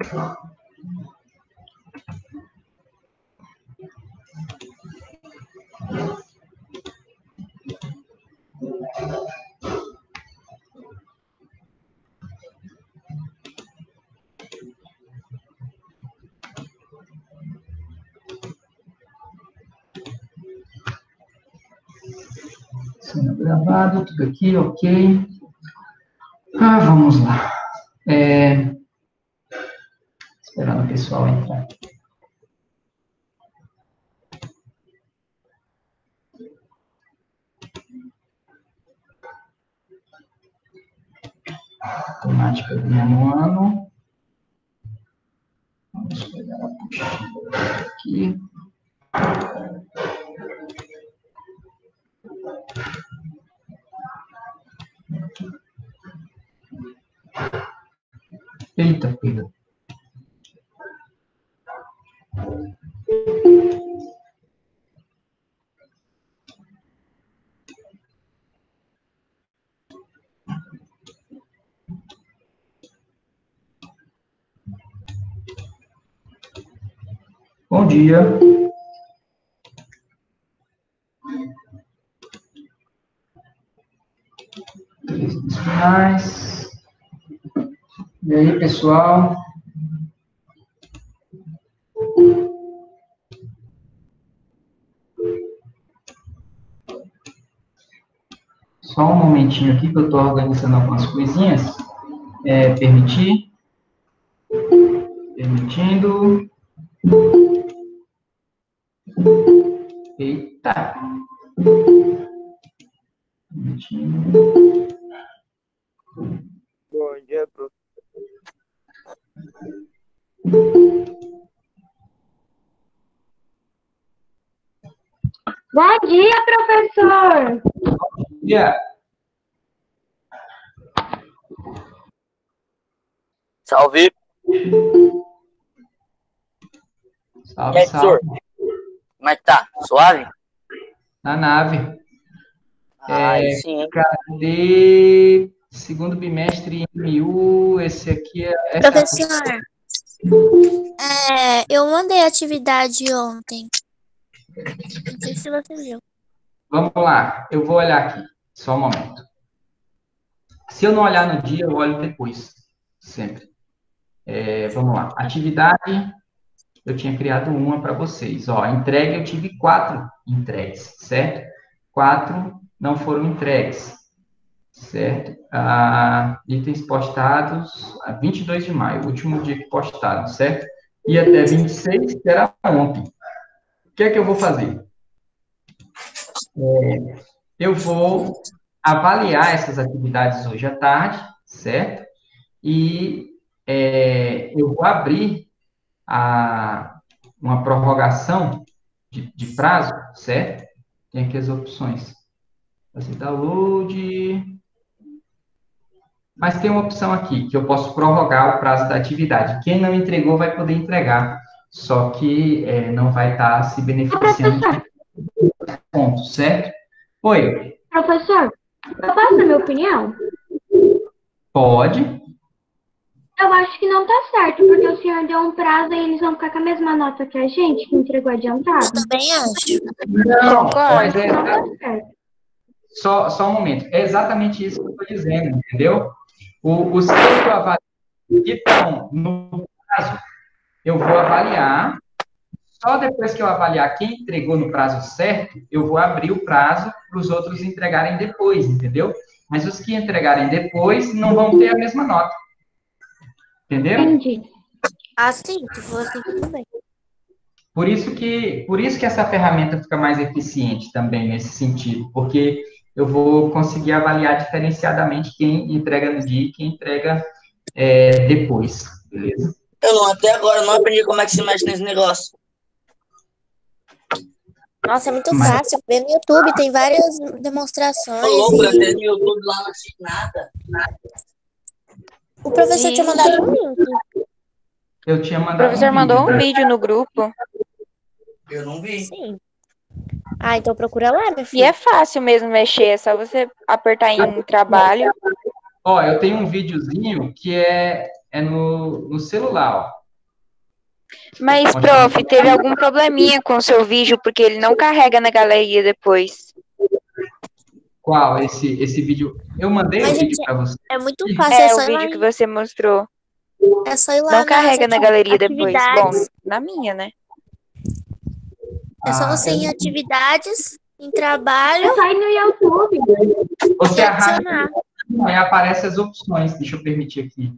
Sendo gravado, tudo aqui, ok. Vamos lá. Esperando o pessoal entrar. Temática do nono ano. Vamos pegar a apostila aqui. Eita, pega. Bom dia. Finais. E aí, pessoal? Só um momentinho aqui que eu estou organizando algumas coisinhas. Permitir. Permitindo. Eita. Permitindo. Bom dia, professor. Bom dia, professor! Bom dia! Salve! Salve, salve! Como é que tá? Suave? Na nave. Sim. Cadê segundo bimestre MU? Esse aqui é... Professor, eu mandei a atividade ontem. Não sei se você viu. Vamos lá, eu vou olhar aqui. Só um momento. Se eu não olhar no dia, eu olho depois. Sempre. Vamos lá. Atividade, eu tinha criado uma para vocês. Ó, entregue, eu tive 4 entregues, certo? 4 não foram entregues, certo? Itens postados a 22 de maio, último dia que postado, certo? E até 26, que era ontem. O que é que eu vou fazer? Eu vou avaliar essas atividades hoje à tarde, certo? E eu vou abrir uma prorrogação de prazo, certo? Tem aqui as opções. Fazer download. Mas tem uma opção aqui, que eu posso prorrogar o prazo da atividade. Quem não entregou vai poder entregar, só que não vai estar se beneficiando de pontos, certo? Oi. Professor, eu posso dar minha opinião? Pode. Eu acho que não tá certo, porque o senhor deu um prazo e eles vão ficar com a mesma nota que a gente, que entregou adiantado. Eu também acho. Não, mas Não tá certo. Só um momento. É exatamente isso que eu estou dizendo, entendeu? Os que eu avalio que estão no prazo, eu vou avaliar. Só depois que eu avaliar quem entregou no prazo certo, eu vou abrir o prazo para os outros entregarem depois, entendeu? Mas os que entregarem depois não vão ter a mesma nota. Entendeu? Entendi. Assim, se for assim, tudo bem. Por isso que essa ferramenta fica mais eficiente também nesse sentido, porque eu vou conseguir avaliar diferenciadamente quem entrega no dia e quem entrega depois, beleza? Até agora não aprendi como é que se mexe nesse negócio. Nossa, é muito fácil. Vê no YouTube, tem várias demonstrações. Eu tenho no YouTube lá, não assisti nada. O professor tinha mandado um link. Eu tinha mandado O professor mandou um vídeo no grupo. Eu não vi. Sim. Então procura lá, meu E filho. é fácil mesmo mexer, é só você apertar em trabalho. Ó, eu tenho um videozinho que é no celular, ó. Mas, prof, teve algum probleminha com o seu vídeo, porque ele não carrega na galeria depois. Qual? Esse vídeo? Eu mandei Mas, o vídeo gente, para você. é muito fácil, é É, só o ir lá, vídeo que você mostrou. é só ir lá Não nas carrega na galeria depois. Bom, atividades. na minha, né? É só você ir em atividades, em trabalho É só ir no YouTube. Você e arrasta adicionar. aí aparecem as opções. Deixa eu permitir aqui.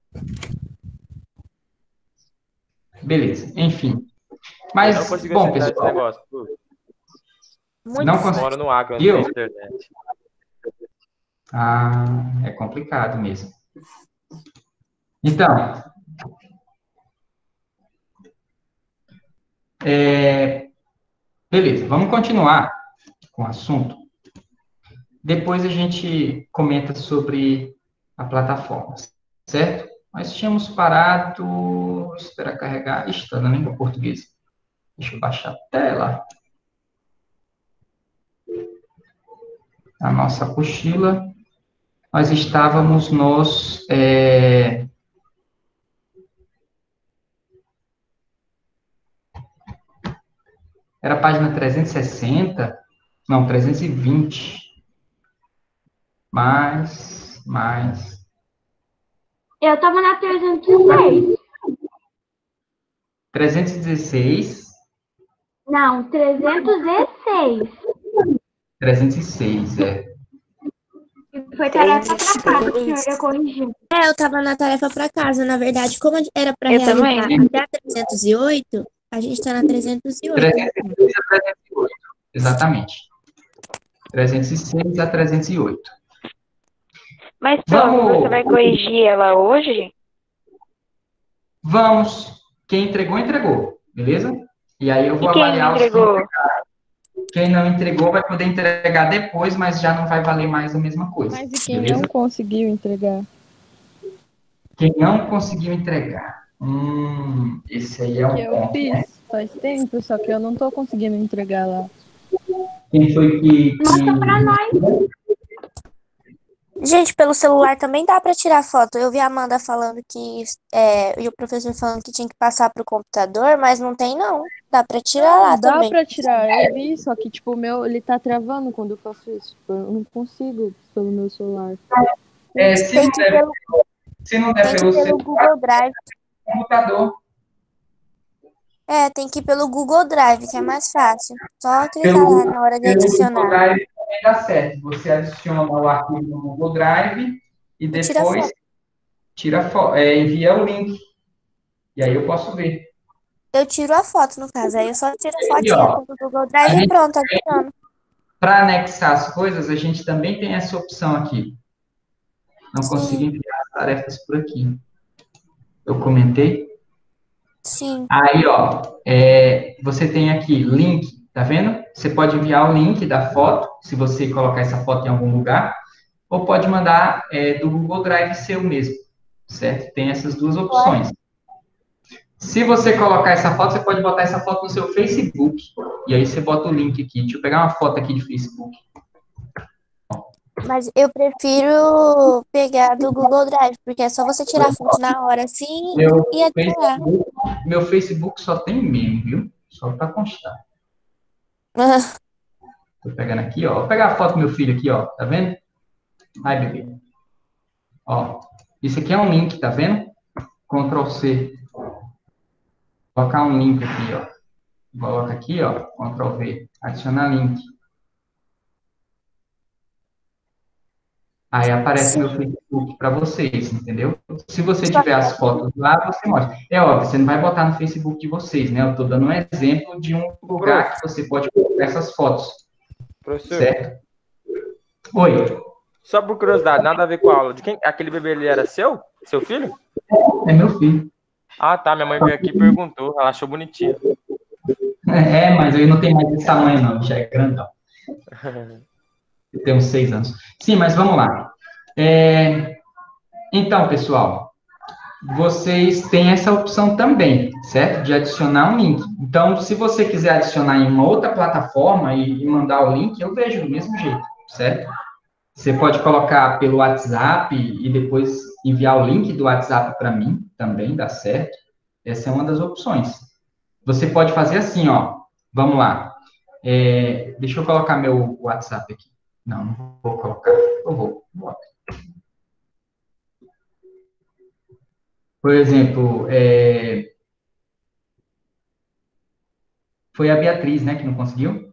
Beleza, enfim. Mas, Eu não consigo bom, acessar esse pessoal, negócio. Pô. Muito não Eu consigo. moro no Acre, onde Eu? tem internet. Ah, é complicado mesmo. Então, beleza, vamos continuar com o assunto. Depois a gente comenta sobre a plataforma, certo? Nós tínhamos parado. Esperar carregar. Ixi, está na língua portuguesa. Deixa eu baixar a tela. A nossa apostila. Nós estávamos nos. Era a página 360? Não, 320. Mais. Eu tava na 306. 316. Não, 306. 306, é. Foi tarefa pra casa, o senhor já corrigiu. É, eu tava na tarefa para casa, na verdade, como era para Eu também. realizar até a 308, a gente tá na 308. 306 a 308. Exatamente. 306 a 308. Mas, prof, você vai corrigir ela hoje? Vamos. Quem entregou, entregou. Beleza? E aí eu vou E quem avaliar não os que entregou? entregaram. Quem não entregou vai poder entregar depois, mas já não vai valer mais a mesma coisa. Mas e quem beleza? não conseguiu entregar? Quem não conseguiu entregar. Esse aí é Porque um eu ponto. fiz faz tempo, só que eu não tô conseguindo entregar lá. Quem foi que... Mostra pra nós. Gente, pelo celular também dá para tirar foto. Eu vi a Amanda falando que e o professor falando que tinha que passar pro computador, mas não tem não. Dá para tirar lá Dá também. pra tirar, eu vi, só que tipo, o meu, ele tá travando quando eu faço isso. Tipo, eu não consigo pelo meu celular. Se Tem não que ir der, pelo, se não der tem que ir pelo pelo celular, Google Drive. computador. Tem que ir pelo Google Drive, que é mais fácil. Só clicar Pelo, lá na hora de pelo Google adicionar. Drive também dá certo. Você adiciona o arquivo no Google Drive e Tira depois foto. envia o link. E aí eu posso ver. Eu tiro a foto, no caso. Aí eu só tiro a E, fotinha ó, do Google a Drive e gente pronto, adiciono. para anexar as coisas, a gente também tem essa opção aqui. Não consigo Sim, enviar as tarefas por aqui. Eu comentei. sim. Aí, ó, você tem aqui link, tá vendo? Você pode enviar o link da foto, se você colocar essa foto em algum lugar, ou pode mandar do Google Drive seu mesmo, certo? Tem essas duas opções. Se você colocar essa foto, você pode botar essa foto no seu Facebook, e aí você bota o link aqui. Deixa eu pegar uma foto aqui de Facebook. Mas eu prefiro pegar do Google Drive, porque é só você tirar a foto na hora assim e adicionar. Meu Facebook só tem meme, viu? Só para constar. Tô pegando aqui, ó. Vou pegar a foto do meu filho aqui, ó. Tá vendo? Ai, bebê. Ó. Isso aqui é um link, tá vendo? Ctrl C. Vou colocar um link aqui, ó. Coloca aqui, ó. Ctrl V. Adicionar link. Aí aparece meu Facebook para vocês, entendeu? Se você tiver as fotos lá, você mostra. É óbvio, você não vai botar no Facebook de vocês, né? Eu estou dando um exemplo de um lugar que você pode colocar essas fotos. Professor, Certo? Oi. só por curiosidade, nada a ver com a aula. De quem? Aquele bebê ali era seu? Seu filho? É meu filho. Ah, tá. Minha mãe veio aqui e perguntou. Ela achou bonitinho. Mas eu não tenho mais esse tamanho, não. Já é grandão. Eu tenho uns 6 anos. Sim, mas vamos lá. Então, pessoal, vocês têm essa opção também, certo? De adicionar um link. Então, se você quiser adicionar em uma outra plataforma e mandar o link, eu vejo do mesmo jeito, certo? Você pode colocar pelo WhatsApp e depois enviar o link do WhatsApp para mim, também dá certo. Essa é uma das opções. Você pode fazer assim, ó. Vamos lá. Deixa eu colocar meu WhatsApp aqui. Não vou colocar. Eu vou. Bota. Por exemplo, foi a Beatriz, né, que não conseguiu?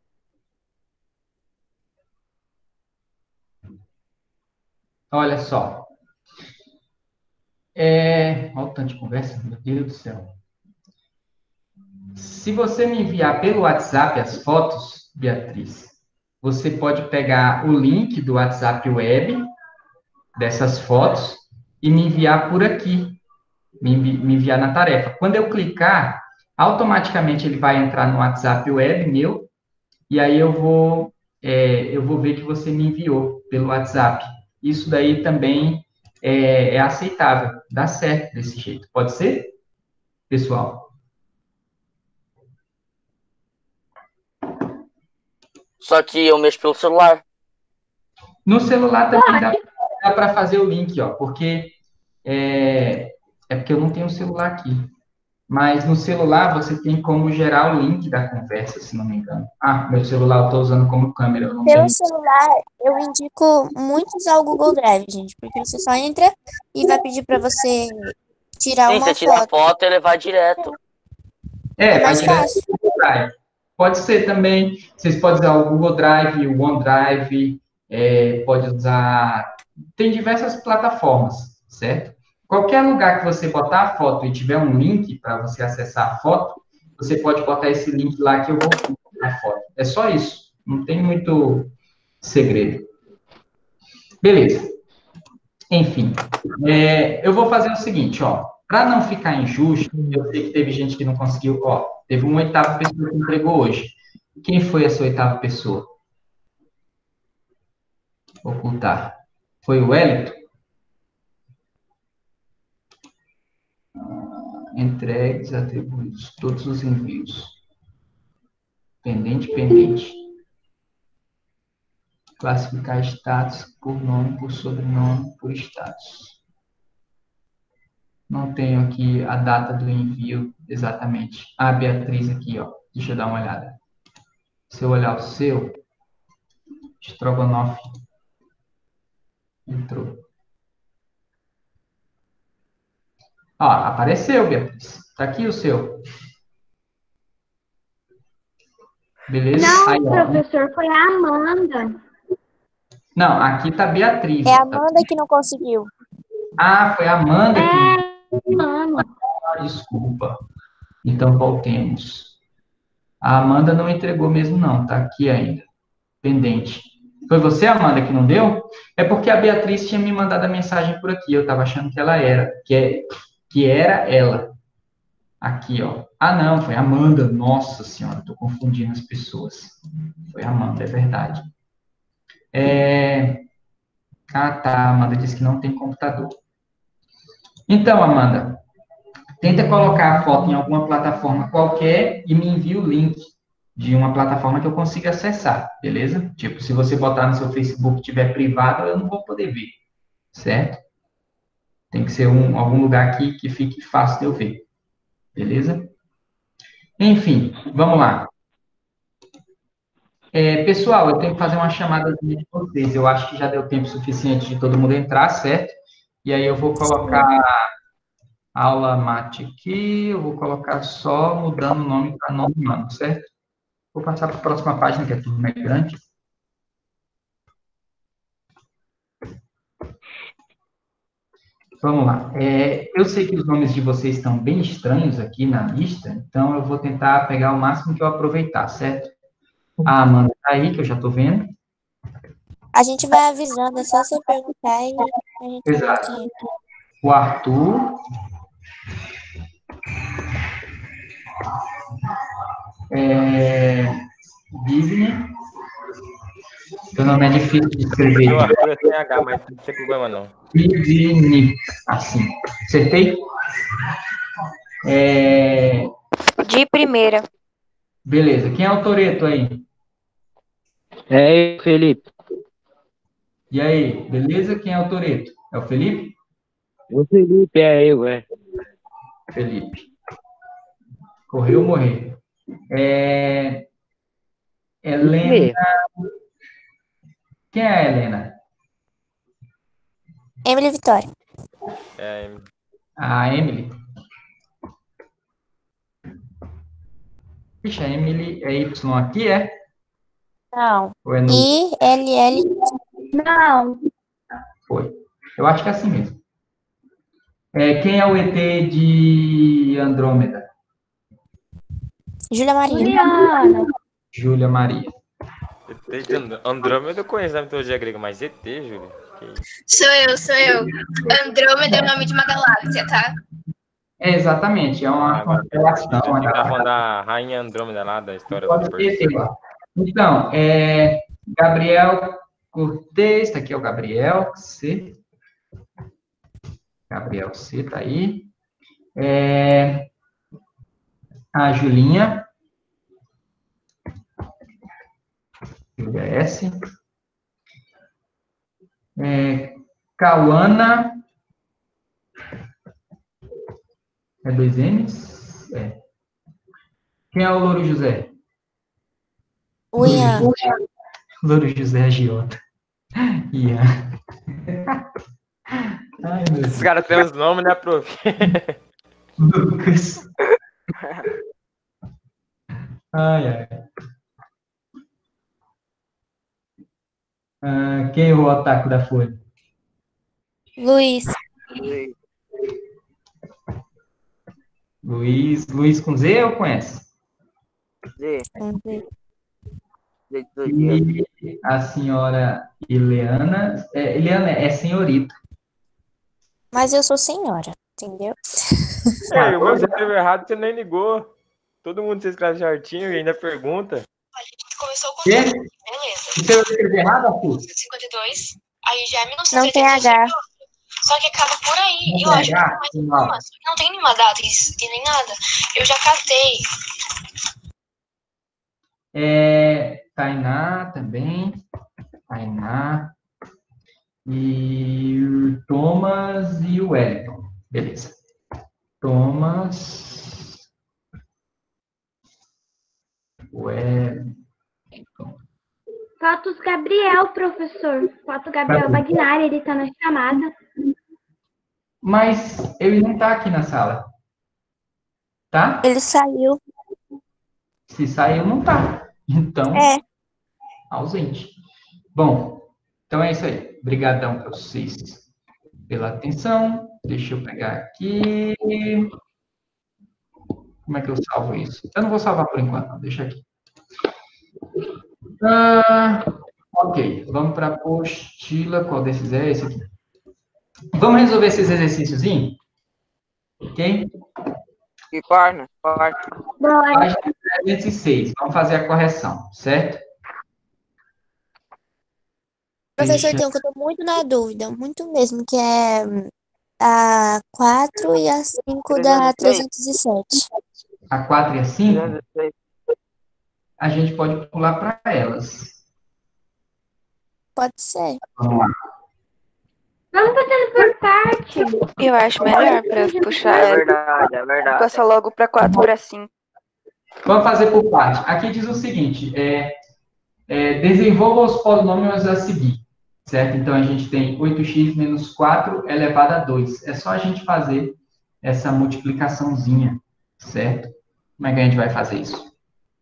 Olha só. Olha o tanto de conversa, meu Deus do céu. Se você me enviar pelo WhatsApp as fotos, Beatriz, você pode pegar o link do WhatsApp Web dessas fotos e me enviar por aqui, me enviar na tarefa. Quando eu clicar, automaticamente ele vai entrar no WhatsApp Web meu e aí eu vou ver que você me enviou pelo WhatsApp. Isso daí também é aceitável, dá certo desse jeito. Pode ser, pessoal? Só que eu mexo pelo celular. No celular também dá para fazer o link, ó, porque porque eu não tenho o celular aqui. Mas no celular você tem como gerar o link da conversa, se não me engano. Meu celular eu estou usando como câmera. Eu não Pelo tenho... celular, eu indico muito usar o Google Drive, gente, porque você só entra e vai pedir para você tirar Sim, uma você tira a foto. foto e levar direto. É vai mais direto fácil. no Google Drive. Pode ser também. Vocês podem usar o Google Drive, o OneDrive, pode usar... Tem diversas plataformas, certo? Qualquer lugar que você botar a foto e tiver um link para você acessar a foto, você pode botar esse link lá que eu vou colocar a foto. É só isso. Não tem muito segredo. Beleza. Enfim, eu vou fazer o seguinte, ó. Para não ficar injusto, eu sei que teve gente que não conseguiu, ó. Teve uma oitava pessoa que entregou hoje. Quem foi essa oitava pessoa? Ocultar. Foi o Wellington? Entregues, atribuídos, todos os envios. Pendente. Classificar status por nome, por sobrenome, por status. Não tenho aqui a data do envio exatamente. A Beatriz aqui, ó. Deixa eu dar uma olhada. Se eu olhar o seu, Strogonoff entrou. Ó, apareceu, Beatriz. Tá aqui o seu. Beleza? Não, Aí, ó. professor, foi a Amanda. Não, aqui tá Beatriz. É a Ó. Amanda que não conseguiu. Foi a Amanda que... Amanda. Desculpa. Então, voltemos. A Amanda não entregou mesmo, não. Tá aqui ainda. Pendente. Foi você, Amanda, que não deu? É porque a Beatriz tinha me mandado a mensagem por aqui. Eu tava achando que ela era. Que era ela. Aqui, ó. Não, foi a Amanda. Nossa Senhora, tô confundindo as pessoas. Foi a Amanda, é verdade. Tá. A Amanda disse que não tem computador. Então, Amanda, tenta colocar a foto em alguma plataforma qualquer e me envia o link de uma plataforma que eu consiga acessar, beleza? Tipo, se você botar no seu Facebook e tiver privado, eu não vou poder ver, certo? Tem que ser algum lugar aqui que fique fácil de eu ver, beleza? Enfim, vamos lá. Pessoal, eu tenho que fazer uma chamada de vocês. Eu acho que já deu tempo suficiente de todo mundo entrar, certo? E aí eu vou colocar aula mate aqui, eu vou colocar só mudando o nome para nome humano, certo? Vou passar para a próxima página, que a turma é grande. Vamos lá. Eu sei que os nomes de vocês estão bem estranhos aqui na lista, então eu vou tentar pegar o máximo que eu aproveitar, certo? A Amanda está aí, que eu já estou vendo. A gente vai avisando, é só você perguntar e a gente vê Exato. quem entra. O Arthur. Disney. Seu nome é difícil de escrever. O Arthur é sem H, mas não tem problema não. Disney. Assim. Acertei? De primeira. Beleza. Quem é o Toreto aí? É eu, Felipe. E aí, beleza? Quem é o Toreto? É o Felipe? O Felipe é eu, é. Felipe. Correu ou morreu? Helena. Quem é a Helena? Emily Vitória. É, A Emily. Vixe, a Emily é Y aqui, é? Não. Ou é no... ILL. Não. Foi. Eu acho que é assim mesmo. Quem é o ET de Andrômeda? Júlia Maria. Juliana. Júlia Maria. ET de Andrômeda eu conheço na mitologia grega, mas ET, Júlia? Que isso? Sou eu. Andrômeda é o nome de uma galáxia, tá? Exatamente, é uma Agora, constelação. você tá falando da Rainha Andrômeda lá, da história do Pode ter, Perseu. lá. Então, Gabriel Cortez, tá aqui é o Gabriel C. Gabriel C tá aí. A Julinha. Júlia S. Cauana. É 2 N's? É. Quem é o Louro José? O Ian. Louro José Agiota. Ian. Ai, meu Esses Deus. caras têm os nomes, né, prof? Lucas. Ai. Quem é o otaku da Folha? Luiz. Luiz com Z ou com S? E a senhora Ileana. Ileana é senhorita. Mas eu sou senhora, entendeu? Ei, o meu você escreveu errado, você nem ligou. Todo mundo se escreve certinho e ainda pergunta. A gente começou com Quê? beleza. Você escreveu errado, Arthur? 52, aí já é Não tem 1980. H. Só que acaba por aí. Não Eu tem acho que H? não mais Tem nenhuma. não. Só que não tem nenhuma data e nem nada. Eu já catei. Tainá também. Tainá. E o Thomas e o Wellington. Beleza. Thomas. Wellington. Falta os Gabriel, professor. Falta o Gabriel Bagnari, ele tá na chamada. Mas ele não tá aqui na sala. Tá? Ele saiu. Se saiu, não tá. Então, ausente. Bom, então é isso aí. Obrigadão para vocês pela atenção. Deixa eu pegar aqui. Como é que eu salvo isso? Eu não vou salvar por enquanto, não. Deixa aqui. Ok, vamos para a apostila. Qual desses é esse aqui? Vamos resolver esses exercíciozinhos? Ok? Que página? Bora. Página 306. Vamos fazer a correção, certo? Professor, tem um que eu tô muito na dúvida, muito mesmo, que é a 4 e a 5 da 307. A 4 e a 5, a gente pode pular para elas. Pode ser. Vamos lá. Vamos fazendo por parte. Eu acho melhor pra puxar. É verdade. Passar logo pra 4 pra 5. Vamos fazer por parte. Aqui diz o seguinte, desenvolva os polinômios a seguir, certo? Então, a gente tem 8x menos 4 elevado a 2. É só a gente fazer essa multiplicaçãozinha, certo? Como é que a gente vai fazer isso?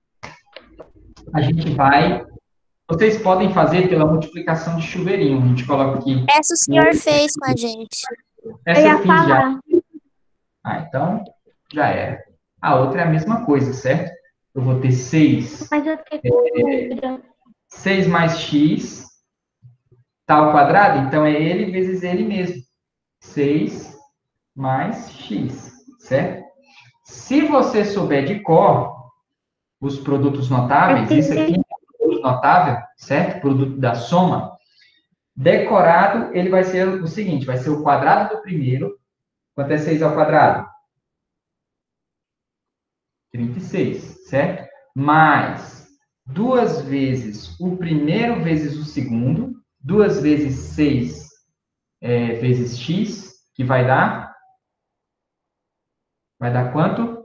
A gente vai... Vocês podem fazer pela multiplicação de chuveirinho. A gente coloca aqui... Essa o senhor fez com a gente. Essa Eu ia eu fiz já. falar. Então, já era. A outra é a mesma coisa, certo? Eu vou ter 6. Mas eu fiquei com dúvida. 6 mais x, tá ao quadrado? Então, é ele vezes ele mesmo. 6 mais x, certo? Se você souber de cor os produtos notáveis, isso aqui é um produto notável, certo? Produto da soma. Decorado, ele vai ser o seguinte, vai ser o quadrado do primeiro. Quanto é 6 ao quadrado? 36, certo? Mais 2 vezes o primeiro vezes o segundo, 2 vezes 6 vezes x, que vai dar Vai dar quanto?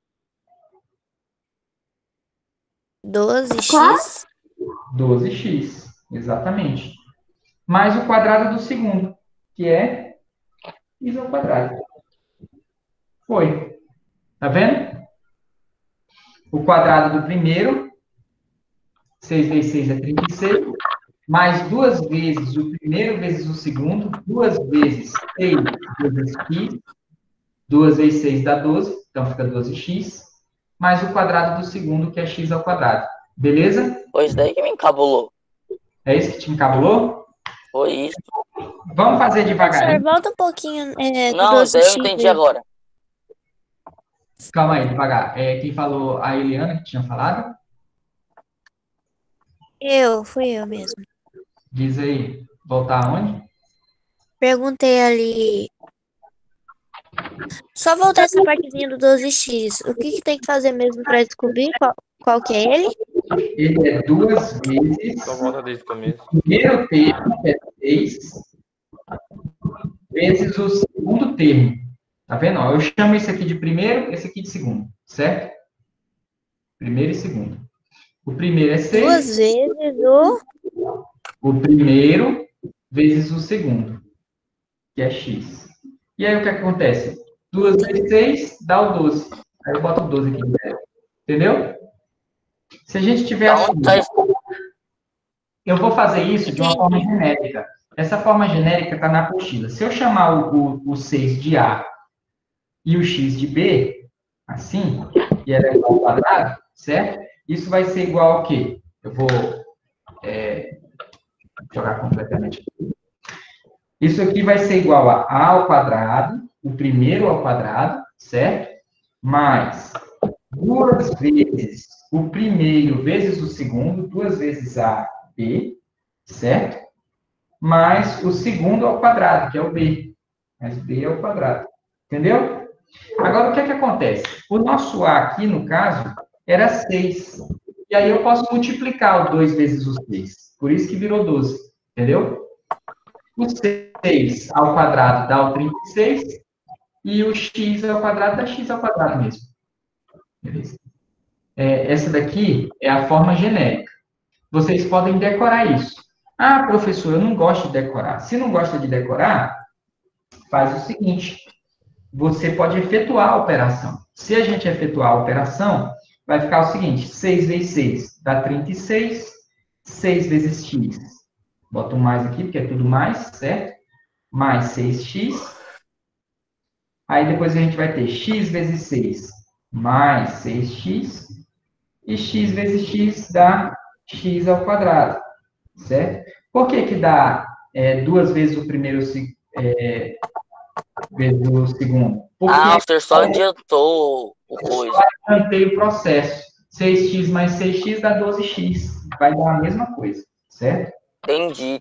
12x. 12x, exatamente. Mais o quadrado do segundo, que é x ao quadrado. Foi. Tá vendo? O quadrado do primeiro, 6 vezes 6 é 36, mais 2 vezes o primeiro vezes o segundo, 2 vezes 6 vezes x, 2 vezes 6 dá 12, então fica 12x, mais o quadrado do segundo, que é x ao quadrado. Beleza? Pois daí que me encabulou. É isso que te encabulou? Foi isso. Vamos fazer Professor, devagarinho. volta um pouquinho do Não, isso daí eu 12x. entendi agora. Calma aí, devagar. Quem falou? A Eliana, que tinha falado? Fui eu mesmo. Diz aí, voltar aonde? Perguntei ali. Só voltar essa partezinha do 12x. O que tem que fazer mesmo para descobrir qual que é ele? Ele é 2 vezes Só volta desde o começo. o primeiro termo, que é 6, vezes o segundo termo. Tá vendo? Ó, eu chamo esse aqui de primeiro, esse aqui de segundo, certo? Primeiro e segundo. O primeiro é 6. 2 vezes O primeiro vezes o segundo, que é x. E aí o que acontece? 2 vezes 6 dá o 12. Aí eu boto o 12 aqui. Entendeu? Se a gente tiver assim, eu vou fazer isso de uma forma genérica. Essa forma genérica está na apostila. Se eu chamar o 6 de A e o x de B, assim, e ela é igual ao quadrado, certo? Isso vai ser igual ao quê? Eu vou jogar completamente aqui. Isso aqui vai ser igual a A ao quadrado, o primeiro ao quadrado, certo? Mais 2 vezes o primeiro vezes o segundo, 2 vezes A, B, certo? Mais o segundo ao quadrado, que é o B. Mais B ao quadrado. Entendeu? Agora, o que é que acontece? O nosso A aqui, no caso, era 6. E aí eu posso multiplicar o 2 vezes o 6. Por isso que virou 12. Entendeu? O 6 ao quadrado dá o 36. E o x ao quadrado dá x ao quadrado mesmo. Beleza? Essa daqui é a forma genérica. Vocês podem decorar isso. Ah, professor, eu não gosto de decorar. Se não gosta de decorar, faz o seguinte. Você pode efetuar a operação. Se a gente efetuar a operação, vai ficar o seguinte. 6 vezes 6 dá 36. 6 vezes x. Bota um mais aqui, porque é tudo mais, certo? Mais 6x. Aí depois a gente vai ter x vezes 6 mais 6x. E x vezes x dá x ao quadrado, certo? Por que dá 2 vezes o primeiro vezes o segundo? Porque você só adiantou o coisa. só adiantei o processo. 6x mais 6x dá 12x. Vai dar a mesma coisa, certo? Entendi.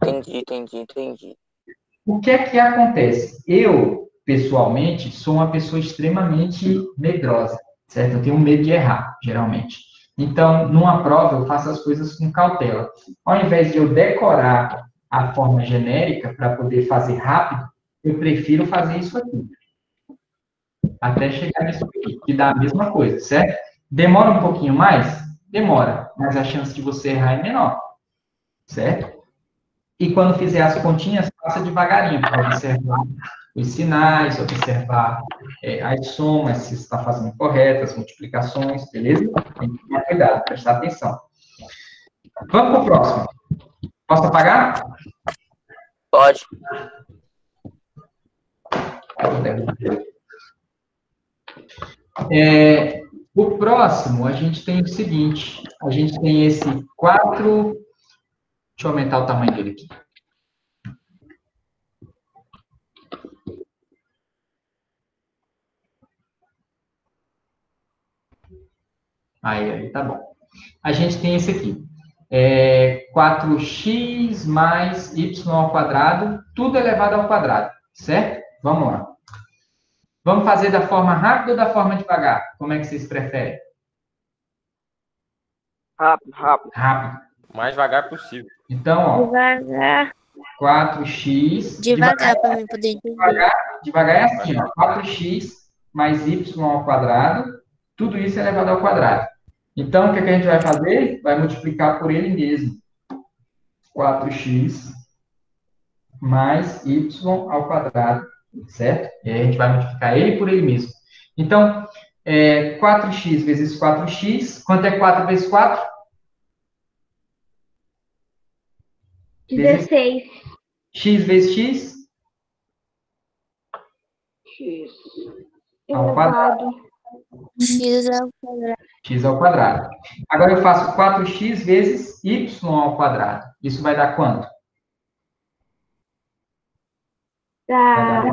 O que é que acontece? Eu, pessoalmente, sou uma pessoa extremamente medrosa, certo? Eu tenho medo de errar, geralmente. Então, numa prova, eu faço as coisas com cautela. Ao invés de eu decorar a forma genérica para poder fazer rápido, eu prefiro fazer isso aqui. Até chegar nisso aqui, que dá a mesma coisa, certo? Demora um pouquinho mais? Demora, mas a chance de você errar é menor, certo? E quando fizer as continhas, faça devagarinho, para observar os sinais, observar as somas, se está fazendo correto, as multiplicações, beleza? Tem que tomar cuidado, prestar atenção. Vamos para o próximo. Posso apagar? Pode. O próximo, a gente tem o seguinte, a gente tem esse 4... Deixa eu aumentar o tamanho dele aqui. Aí, tá bom. A gente tem esse aqui. 4x mais y ao quadrado, tudo elevado ao quadrado, certo? Vamos lá. Vamos fazer da forma rápida ou da forma devagar? Como é que vocês preferem? Rápido. Rápido. O mais devagar possível. Então, ó. Devagar. 4x... Devagar para mim poder entender. Devagar é assim, ó. 4x mais y ao quadrado, tudo isso é elevado ao quadrado. Então, o que a gente vai fazer? Vai multiplicar por ele mesmo. 4x mais y ao quadrado, certo? E aí a gente vai multiplicar ele por ele mesmo. Então, 4x vezes 4x, quanto é 4 vezes 4? 16. X vezes x? X. Ao quadrado. X ao quadrado. X ao quadrado. Agora eu faço 4x vezes y ao quadrado. Isso vai dar quanto? Dá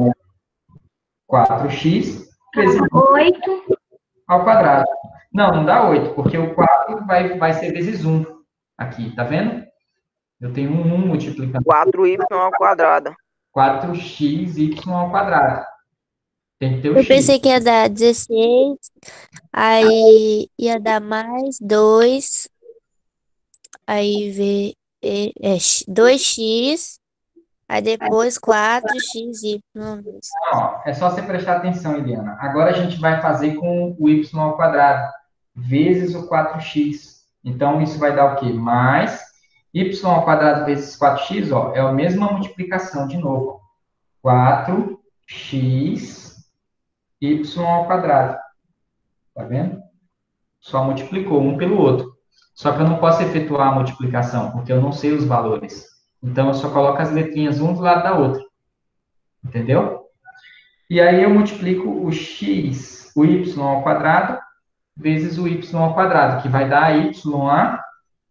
4x vezes 8. ao quadrado. Não dá 8, porque o 4 vai ser vezes 1 aqui, tá vendo? Eu tenho um 1 multiplicando 4y ao quadrado. 4xy ao quadraado. Tem que ter o Eu x. pensei que ia dar 16, aí ia dar mais 2, aí 2x, aí depois 4xy. Ó, é só você prestar atenção, Eliana. Agora a gente vai fazer com o y ao quadrado, vezes o 4x. Então, isso vai dar o quê? Mais y ao quadrado vezes 4x, ó, é a mesma multiplicação de novo. 4x y ao quadrado. Tá vendo? Só multiplicou um pelo outro. Só que eu não posso efetuar a multiplicação, porque eu não sei os valores. Então, eu só coloco as letrinhas um do lado da outra. Entendeu? E aí eu multiplico o x, o y ao quadrado, vezes o y ao quadrado, que vai dar y a...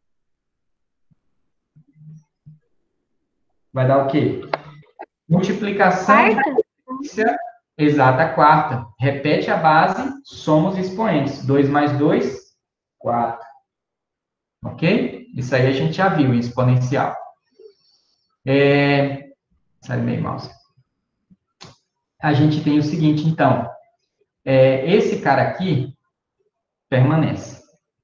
Vai dar o quê? Multiplicação de potência exata quarta. Repete a base, soma os expoentes. 2 mais 2, 4. Ok? Isso aí a gente já viu em exponencial. Sai meio mouse. A gente tem o seguinte, então. Esse cara aqui permanece.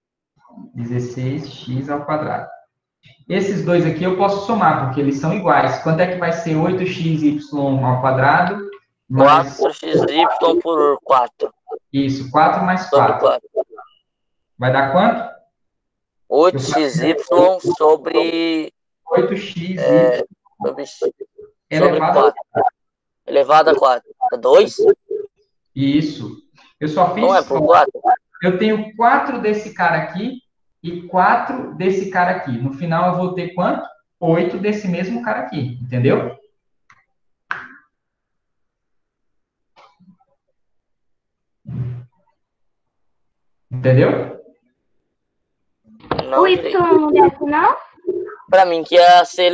16x ao quadrado. Esses dois aqui eu posso somar, porque eles são iguais. Quanto é que vai ser 8xy ao quadrado? Mais... 4xy por 4. Isso, 4 mais 4. Vai dar quanto? 8xy sobre... 8xy elevado a 4. Elevado a 4. É 2? Isso. Eu só fiz... Não é por 4? Eu tenho 4 desse cara aqui e 4 desse cara aqui. No final eu vou ter quanto? 8 desse mesmo cara aqui. Entendeu? Entendeu? Não O y não desce, não? Pra mim que ia ser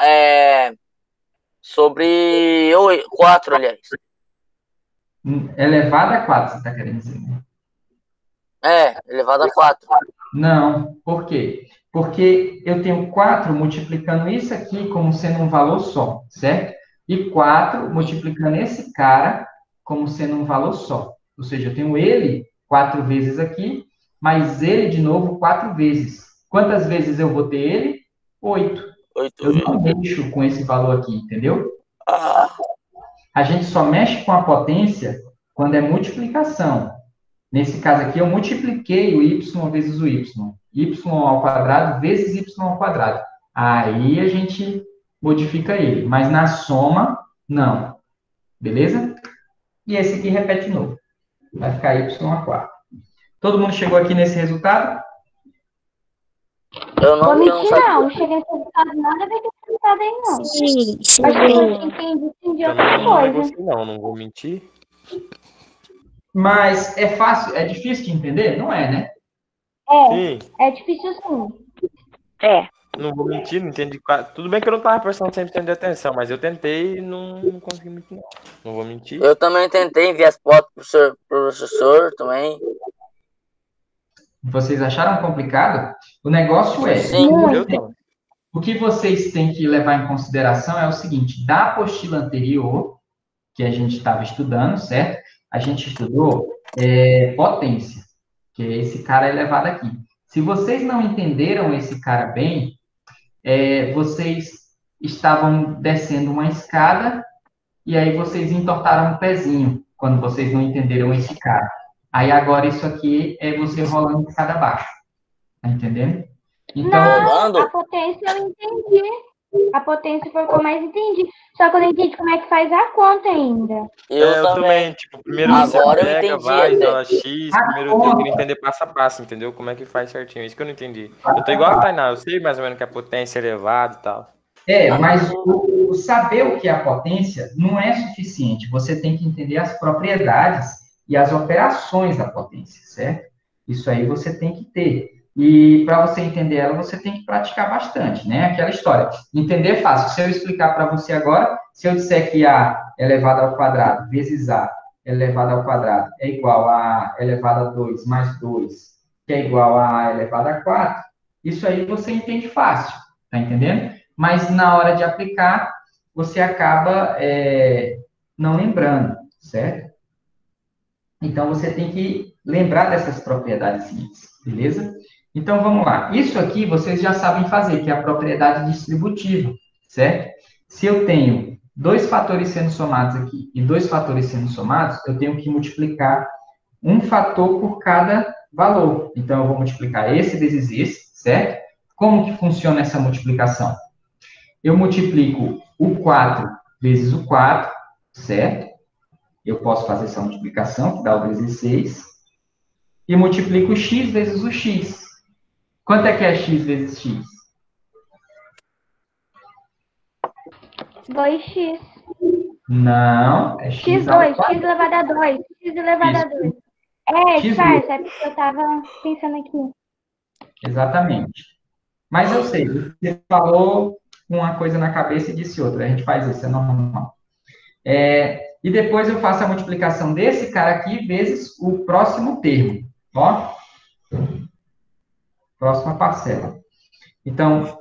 sobre 4, aliás. Elevado a 4, você tá querendo dizer? Elevado a 4. Não. Por quê? Porque eu tenho 4 multiplicando isso aqui como sendo um valor só, certo? E 4 multiplicando esse cara como sendo um valor só. Ou seja, eu tenho ele 4 vezes aqui, mais ele de novo 4 vezes. Quantas vezes eu vou ter ele? 8. Eu não mexo com esse valor aqui, entendeu? A gente só mexe com a potência quando é multiplicação. Nesse caso aqui, eu multipliquei o y vezes o y. Y ao quadrado vezes y ao quadrado. Aí a gente modifica ele. Mas na soma, não. Beleza? E esse aqui repete de novo. Vai ficar y a 4. Todo mundo chegou aqui nesse resultado? Eu não mentir, não cheguei nesse resultado, nada vai ter resultado aí, não. Sim, Acho que eu entendi outra coisa. Não vou mentir. Mas é fácil, é difícil de entender? Não é, né? Sim. É difícil sim. Não vou mentir, não entendi quase. Tudo bem que eu não tava prestando 100% de atenção, mas eu tentei e não consegui muito, não. Não vou mentir. Eu também tentei enviar as fotos pro professor também. Vocês acharam complicado? O negócio é... Sim, O que vocês têm que levar em consideração é o seguinte, da apostila anterior, que a gente estava estudando, certo? A gente estudou potência, que é esse cara elevado aqui. Se vocês não entenderam esse cara bem, vocês estavam descendo uma escada e aí vocês entortaram um pezinho. quando vocês não entenderam esse cara. Aí agora isso aqui é você rolando de escada abaixo. Tá entendendo? Então, Não, a potência eu entendi. A potência foi o que eu mais entendi. Só que eu não entendi como é que faz a conta ainda. Eu também, tipo, primeiro você Agora eu pega, entendi vai, até. isola X, primeiro eu queria entender passo a passo, entendeu? Como é que faz certinho, isso que eu não entendi. Eu tô igual a Tainá, eu sei mais ou menos que a potência é elevada e tal. mas o saber o que é a potência não é suficiente. Você tem que entender as propriedades e as operações da potência, certo? Isso aí você tem que ter. E para você entender ela, você tem que praticar bastante, né? Aquela história. Entender é fácil. Se eu explicar para você agora, se eu disser que A elevado ao quadrado vezes A elevado ao quadrado é igual a A elevado a 2 mais 2, que é igual a A elevado a 4, isso aí você entende fácil, tá entendendo? Mas na hora de aplicar, você acaba não lembrando, certo? Então, você tem que lembrar dessas propriedades, beleza? Então, vamos lá. Isso aqui vocês já sabem fazer, que é a propriedade distributiva, certo? Se eu tenho dois fatores sendo somados aqui e dois fatores sendo somados, eu tenho que multiplicar um fator por cada valor. Então, eu vou multiplicar esse vezes esse, certo? Como que funciona essa multiplicação? Eu multiplico o 4 vezes o 4, certo? Eu posso fazer essa multiplicação, que dá o 16. E multiplico o x vezes o x. Quanto é que é x vezes x? 2x. Não, é x ao x2, x quadrado. elevado a 2. X elevado a 2. Disfarça, é porque eu tava pensando aqui. Exatamente. Mas eu sei, você falou uma coisa na cabeça e disse outra. A gente faz isso, é normal. E depois eu faço a multiplicação desse cara aqui vezes o próximo termo. Ó. Próxima parcela. Então,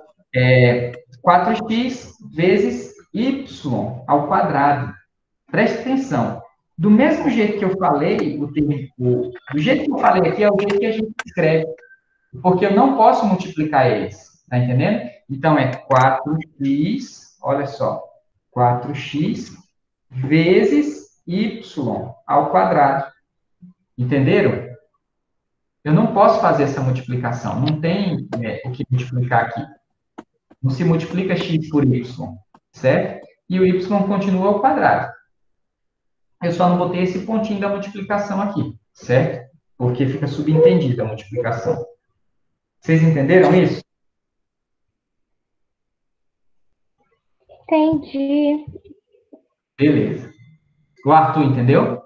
4x vezes y ao quadrado. Preste atenção. Do mesmo jeito que eu falei, do jeito que eu falei aqui é o jeito que a gente escreve. Porque eu não posso multiplicar eles. Tá entendendo? Então, é 4x, olha só, 4x vezes y ao quadrado. Entenderam? Eu não posso fazer essa multiplicação. Não tem o que multiplicar aqui. Não se multiplica x por y, certo? E o y continua ao quadrado. Eu só não botei esse pontinho da multiplicação aqui, certo? Porque fica subentendida a multiplicação. Vocês entenderam isso? Entendi. Beleza. O Arthur entendeu?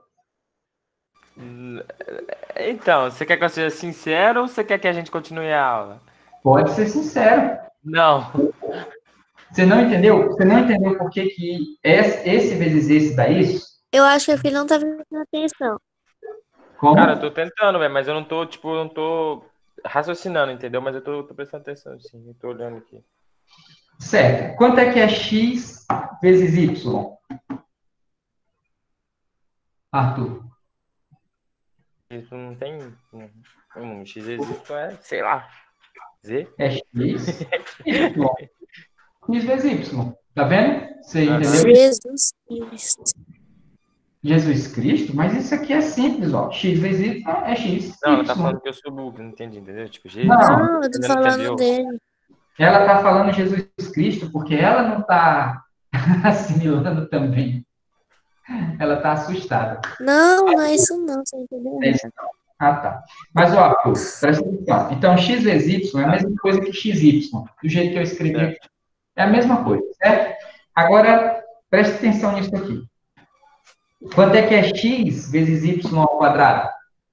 Então, você quer que eu seja sincero ou você quer que a gente continue a aula? Pode ser sincero. Não. Você não entendeu? Você não entendeu por que esse vezes esse dá isso? Eu acho que ele não tá prestando atenção. Como? Cara, eu tô tentando, velho, mas eu não tô, não tô raciocinando, entendeu? Mas eu tô prestando atenção, sim. Eu tô olhando aqui. Certo. Quanto é que é x vezes y? Arthur. Isso não tem. X vezes Y é, sei lá. Z? É x, y. X vezes y. Tá vendo? Você entendeu? Jesus Cristo. Jesus Cristo? Mas isso aqui é simples, ó. X vezes y é x. Não, ela tá y. falando que eu sou burro, não entendi, entendeu? Tipo, G. Não, eu tô Você não falando entendeu? dele. Ela tá falando Jesus Cristo porque ela não tá assimilando também. Ela tá assustada. Não, não é isso não, você entendeu? É isso. Ah, tá. Mas, ó, Arthur, presta atenção. Então, x vezes y é a mesma coisa que xy. Do jeito que eu escrevi aqui. É a mesma coisa, certo? Agora, preste atenção nisso aqui. Quanto é que é x vezes y ao quadrado?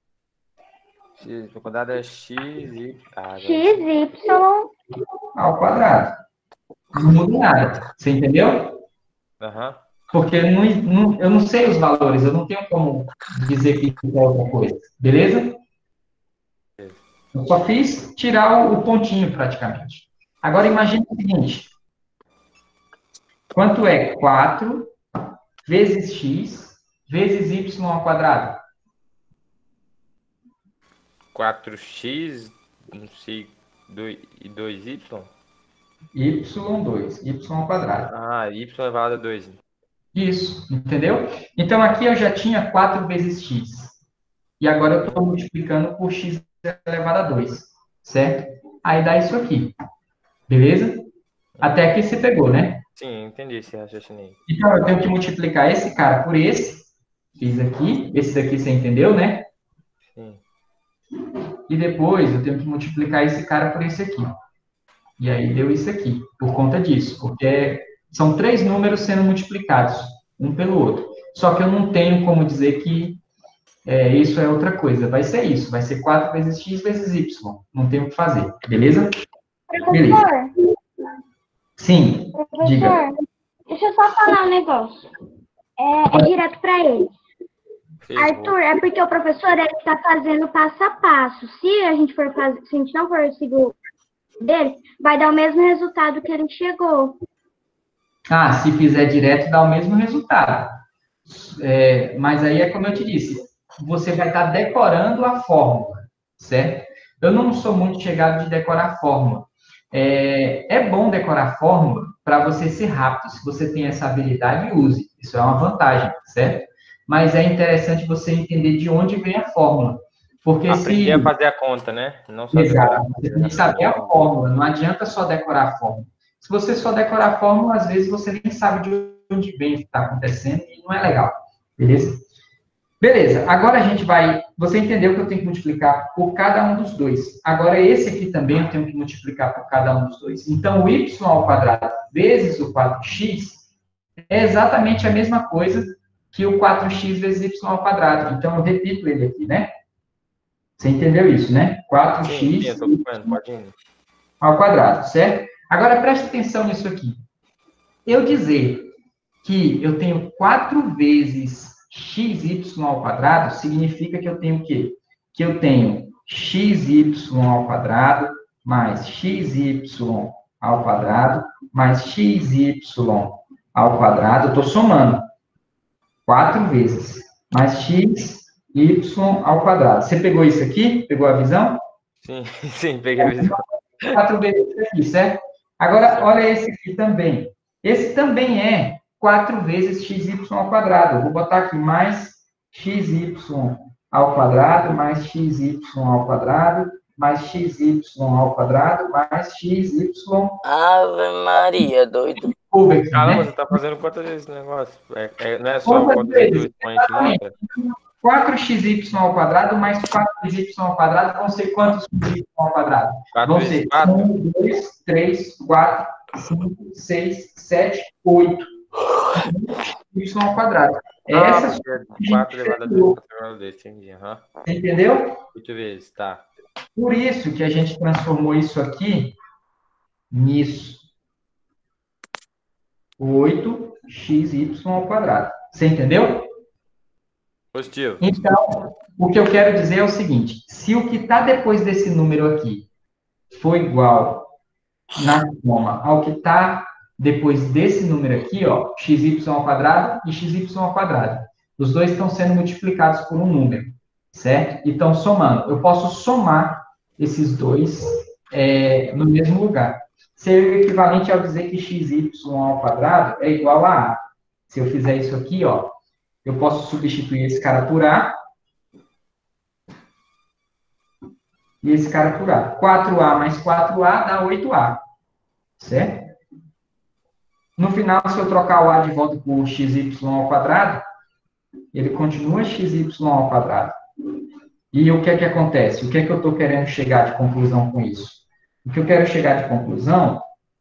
X ao quadrado é x e... XY. Ao quadrado. Não muda nada. Você entendeu? Aham. Porque eu não sei os valores, eu não tenho como dizer que é outra coisa. Beleza? Eu só fiz tirar o pontinho, praticamente. Agora, imagine o seguinte. Quanto é 4 vezes x vezes y ao quadrado? 4x, não sei, e 2y? Y2, y ao quadrado. Ah, y elevado a 2. Isso, entendeu? Então, aqui eu já tinha 4 vezes x. E agora eu estou multiplicando por x elevado a 2, certo? Aí dá isso aqui, beleza? Até aqui você pegou, né? Sim, entendi esse raciocínio. Então, eu tenho que multiplicar esse cara por esse. Fiz aqui. Esse daqui você entendeu, né? Sim. E depois eu tenho que multiplicar esse cara por esse aqui. E aí deu isso aqui, por conta disso. Porque são 3 números sendo multiplicados, um pelo outro. Só que eu não tenho como dizer que isso é outra coisa. Vai ser isso. Vai ser 4 vezes x vezes y. Não tem o que fazer. Beleza? Beleza. Professor, Sim, diga. professor, deixa eu só falar um negócio. É direto para ele. Arthur, é porque o professor ele está fazendo passo a passo. Se a gente não for seguir o dele, vai dar o mesmo resultado que ele chegou. Ah, se fizer direto, dá o mesmo resultado. Mas aí é como eu te disse, você vai estar decorando a fórmula, certo? Eu não sou muito chegado de decorar a fórmula. É bom decorar a fórmula para você ser rápido. Se você tem essa habilidade, use. Isso é uma vantagem, certo? Mas é interessante você entender de onde vem a fórmula. Porque Aprender a fazer a conta, né? Não só Exato, você tem que saber a fórmula. Não adianta só decorar a fórmula. Se você só decorar a fórmula, às vezes você nem sabe de onde vem o que está acontecendo e não é legal. Beleza? Beleza, agora a gente vai... Você entendeu que eu tenho que multiplicar por cada um dos dois. Agora, esse aqui também eu tenho que multiplicar por cada um dos dois. Então, o y ao quadrado vezes o 4x é exatamente a mesma coisa que o 4x vezes y ao quadrado. Então, eu repito ele aqui, né? Você entendeu isso, né? 4x ao quadrado, certo? Agora, preste atenção nisso aqui. Eu dizer que eu tenho 4 vezes xy ao quadrado significa que eu tenho o quê? Que eu tenho xy ao quadrado mais xy ao quadrado mais xy ao quadrado. Eu estou somando 4 vezes mais x y ao quadrado. Você pegou isso aqui? Pegou a visão? Sim, peguei a visão. 4 vezes isso aqui, certo? Agora, olha esse aqui também. Esse também é 4 vezes xy ao quadrado. Eu vou botar aqui mais xy ao quadrado, mais xy ao quadrado, mais xy ao quadrado, mais xy... Ave Maria, doido. Caramba, você tá fazendo quantas vezes esse negócio? Não é só quantas vezes o expoente mostra? 4xy ao quadrado mais 4xy ao quadrado vão ser quantos xy ao quadrado? Vão ser 1, 2, 3, 4, 5, 6, 7, 8 y ao quadrado. Essa 4 elevado a 2 entendi. Entendeu? 8 vezes, tá. Por isso que a gente transformou isso aqui nisso. 8xy ao quadrado. Você entendeu? Positivo. Então, o que eu quero dizer é o seguinte: se o que está depois desse número aqui for igual na soma ao que está depois desse número aqui, ó, xy ao quadrado e xy ao quadrado, os dois estão sendo multiplicados por um número, certo? E estão somando. Eu posso somar esses dois no mesmo lugar. Seria o equivalente ao dizer que xy ao quadrado é igual a a. Se eu fizer isso aqui, ó, eu posso substituir esse cara por a e esse cara por a. 4a mais 4a dá 8a, certo? No final, se eu trocar o a de volta por xy ao quadrado, ele continua xy ao quadrado. E o que é que acontece? O que é que eu estou querendo chegar de conclusão com isso? O que eu quero chegar de conclusão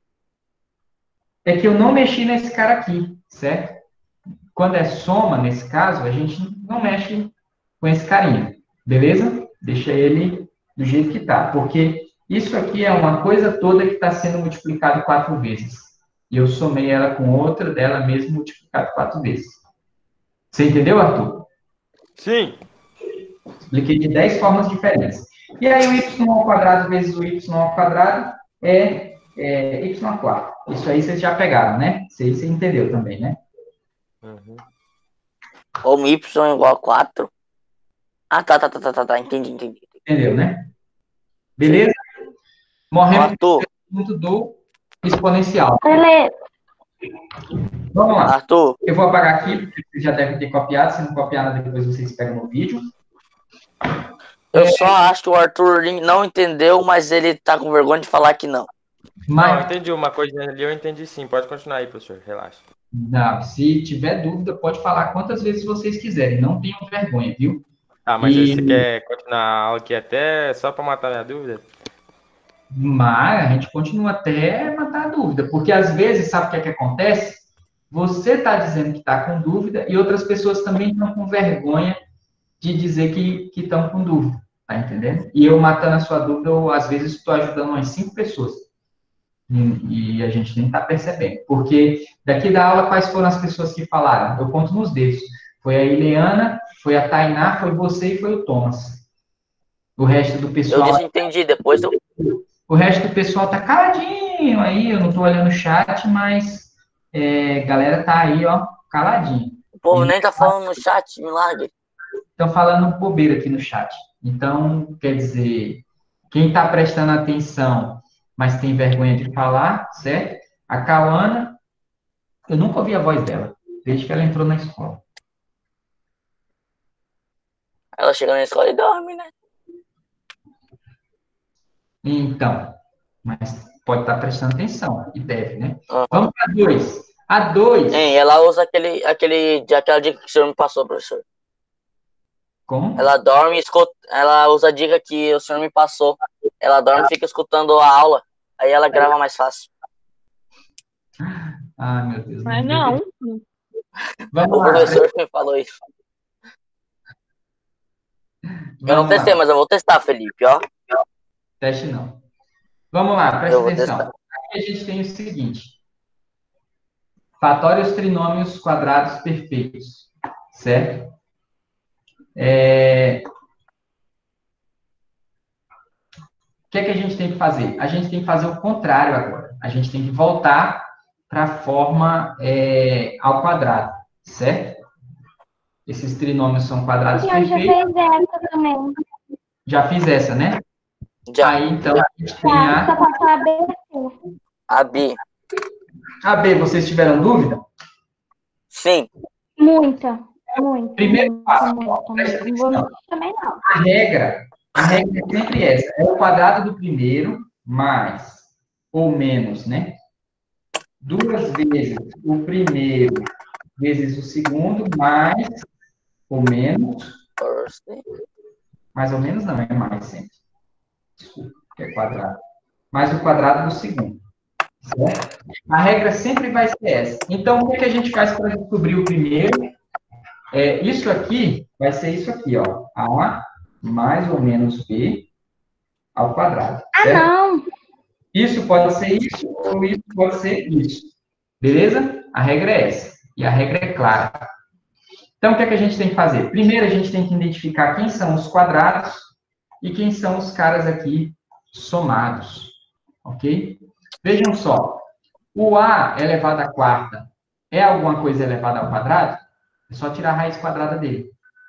é que eu não mexi nesse cara aqui, certo? Quando é soma, nesse caso, a gente não mexe com esse carinha, beleza? Deixa ele do jeito que está, porque isso aqui é uma coisa toda que está sendo multiplicado 4 vezes. E eu somei ela com outra dela mesmo multiplicado 4 vezes. Você entendeu, Arthur? Sim. Expliquei de 10 formas diferentes. E aí o y ao quadrado vezes o y ao quadrado é y ao quarto. Isso aí vocês já pegaram, né? Isso aí você entendeu também, né? Uhum. Como y igual a 4? Ah, tá. Entendi. Entendeu, né? Beleza? Morremos Arthur. do exponencial. Beleza. Vamos lá. Arthur, Eu vou apagar aqui, porque vocês já devem ter copiado. Se não copiar nada, depois vocês pegam no vídeo. eu só acho que o Arthur não entendeu, mas ele tá com vergonha de falar que não. Não, eu Mas, entendi uma coisa ali, eu entendi sim. Pode continuar aí, professor. Relaxa. não, se tiver dúvida, pode falar quantas vezes vocês quiserem. Não tenham vergonha, viu? Ah, mas aí E você quer continuar a aula aqui até só para matar minha dúvida? mas a gente continua até matar a dúvida, porque às vezes, sabe o que é que acontece? Você está dizendo que está com dúvida e outras pessoas também estão com vergonha de dizer que estão com dúvida, tá entendendo? E eu matando a sua dúvida, eu, às vezes estou ajudando umas 5 pessoas e a gente nem está percebendo, porque daqui da aula, quais foram as pessoas que falaram? Eu conto nos dedos. Foi a Ileana, foi a Tainá, foi você e foi o Thomas. O resto do Eu pessoal... desentendi, depois eu... O resto do pessoal tá caladinho aí, eu não tô olhando o chat, mas galera tá aí, ó, caladinho. O povo nem tá falando no chat, milagre. Estão falando bobeira aqui no chat. Então, quer dizer, quem tá prestando atenção, mas tem vergonha de falar, certo? A Cauana, eu nunca ouvi a voz dela, desde que ela entrou na escola. Ela chega na escola e dorme, né? Então, mas pode estar prestando atenção, e deve, né? Uhum. Vamos para 2. A 2. Hein, ela usa aquela dica que o senhor me passou, professor. Como? Ela dorme e escuta. Ela usa a dica que o senhor me passou. Ela dorme e fica escutando a aula. Aí ela grava mais fácil. Ah, meu Deus. Mas não. Vamos O lá. professor me falou isso. Eu não testei, mas eu vou testar, Felipe, ó. Teste não. Vamos lá, presta Eu vou atenção. testar. Aqui a gente tem o seguinte. Fatório os trinômios quadrados perfeitos. Certo? O que é que a gente tem que fazer? A gente tem que fazer o contrário agora. A gente tem que voltar para a forma ao quadrado. Certo? Esses trinômios são quadrados Eu já perfeitos. fez essa também. Já fiz essa, né? Já. Aí, então, a gente tem Tá, só a... pode falar bem assim. A B. A B, vocês tiveram dúvida? Sim. Muita. Primeiro passo, Muita. presta Não vou atenção. mentir também, não. A regra é sempre essa. É o quadrado do primeiro mais ou menos, né? 2 vezes o primeiro vezes o segundo mais ou menos. Mais ou menos não, é mais sempre. Desculpa, é quadrado. Mais o quadrado do segundo. Certo? A regra sempre vai ser essa. Então, o que a gente faz para descobrir o primeiro? Isso aqui vai ser isso aqui, ó. A mais ou menos B ao quadrado. Certo? Ah, não. Isso pode ser isso, ou isso pode ser isso. Beleza? A regra é essa. E a regra é clara. Então, o que é que a gente tem que fazer? Primeiro, a gente tem que identificar quem são os quadrados e quem são os caras aqui somados. Ok? Vejam só. O A elevado à quarta é alguma coisa elevada ao quadrado? É só tirar a raiz quadrada dele.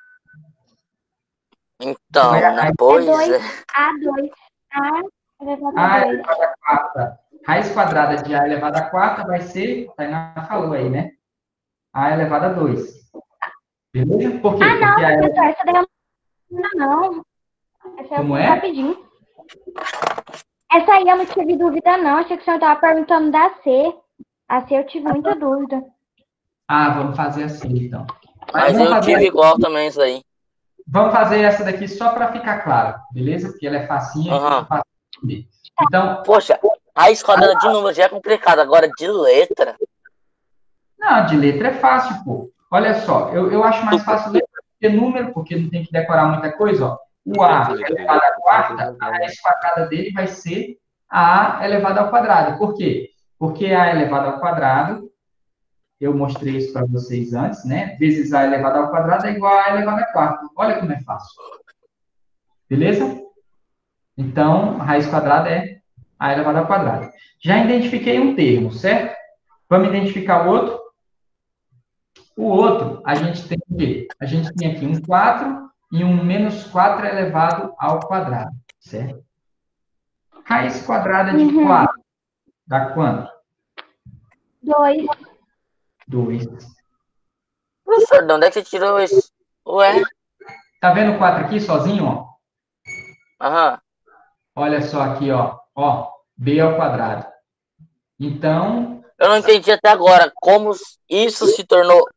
Então, pois é. A2. A elevado a 2. A elevado à quarta. Raiz quadrada de A elevado à quarta vai ser, a Tainá falou aí, né? A elevado a 2. Beleza? Por quê? Ah, não, porque professor, essa daí não. Essa é Como é? rapidinho. Essa aí eu não tive dúvida, não. Achei que o senhor estava perguntando da C. A C eu tive muita dúvida. Ah, vamos fazer assim, então. Mas eu tive igual também isso aí. Vamos fazer essa daqui só para ficar claro, beleza? Porque ela é facinha. Então, poxa, raiz quadrada de número já é complicado. Agora, de letra... Não, de letra é fácil, pô. Olha só, eu acho mais fácil letra que número, porque não tem que decorar muita coisa, ó. O A elevado à quarta, a raiz quadrada dele vai ser A elevado ao quadrado. Por quê? Porque A elevado ao quadrado, eu mostrei isso para vocês antes, né? Vezes A elevado ao quadrado é igual a A elevado à quarta. Olha como é fácil. Beleza? Então, a raiz quadrada é A elevado ao quadrado. Já identifiquei um termo, certo? Vamos identificar o outro? O outro, a gente tem o quê? A gente tem aqui um 4 e um menos 4 elevado ao quadrado, certo? Raiz quadrada de 4 dá quanto? 2. 2. Professor, de onde é que você tirou isso? Ué? Tá vendo o 4 aqui sozinho, ó? Aham. Olha só aqui, ó. Ó, b ao quadrado. Então, Eu não entendi até agora como isso se tornou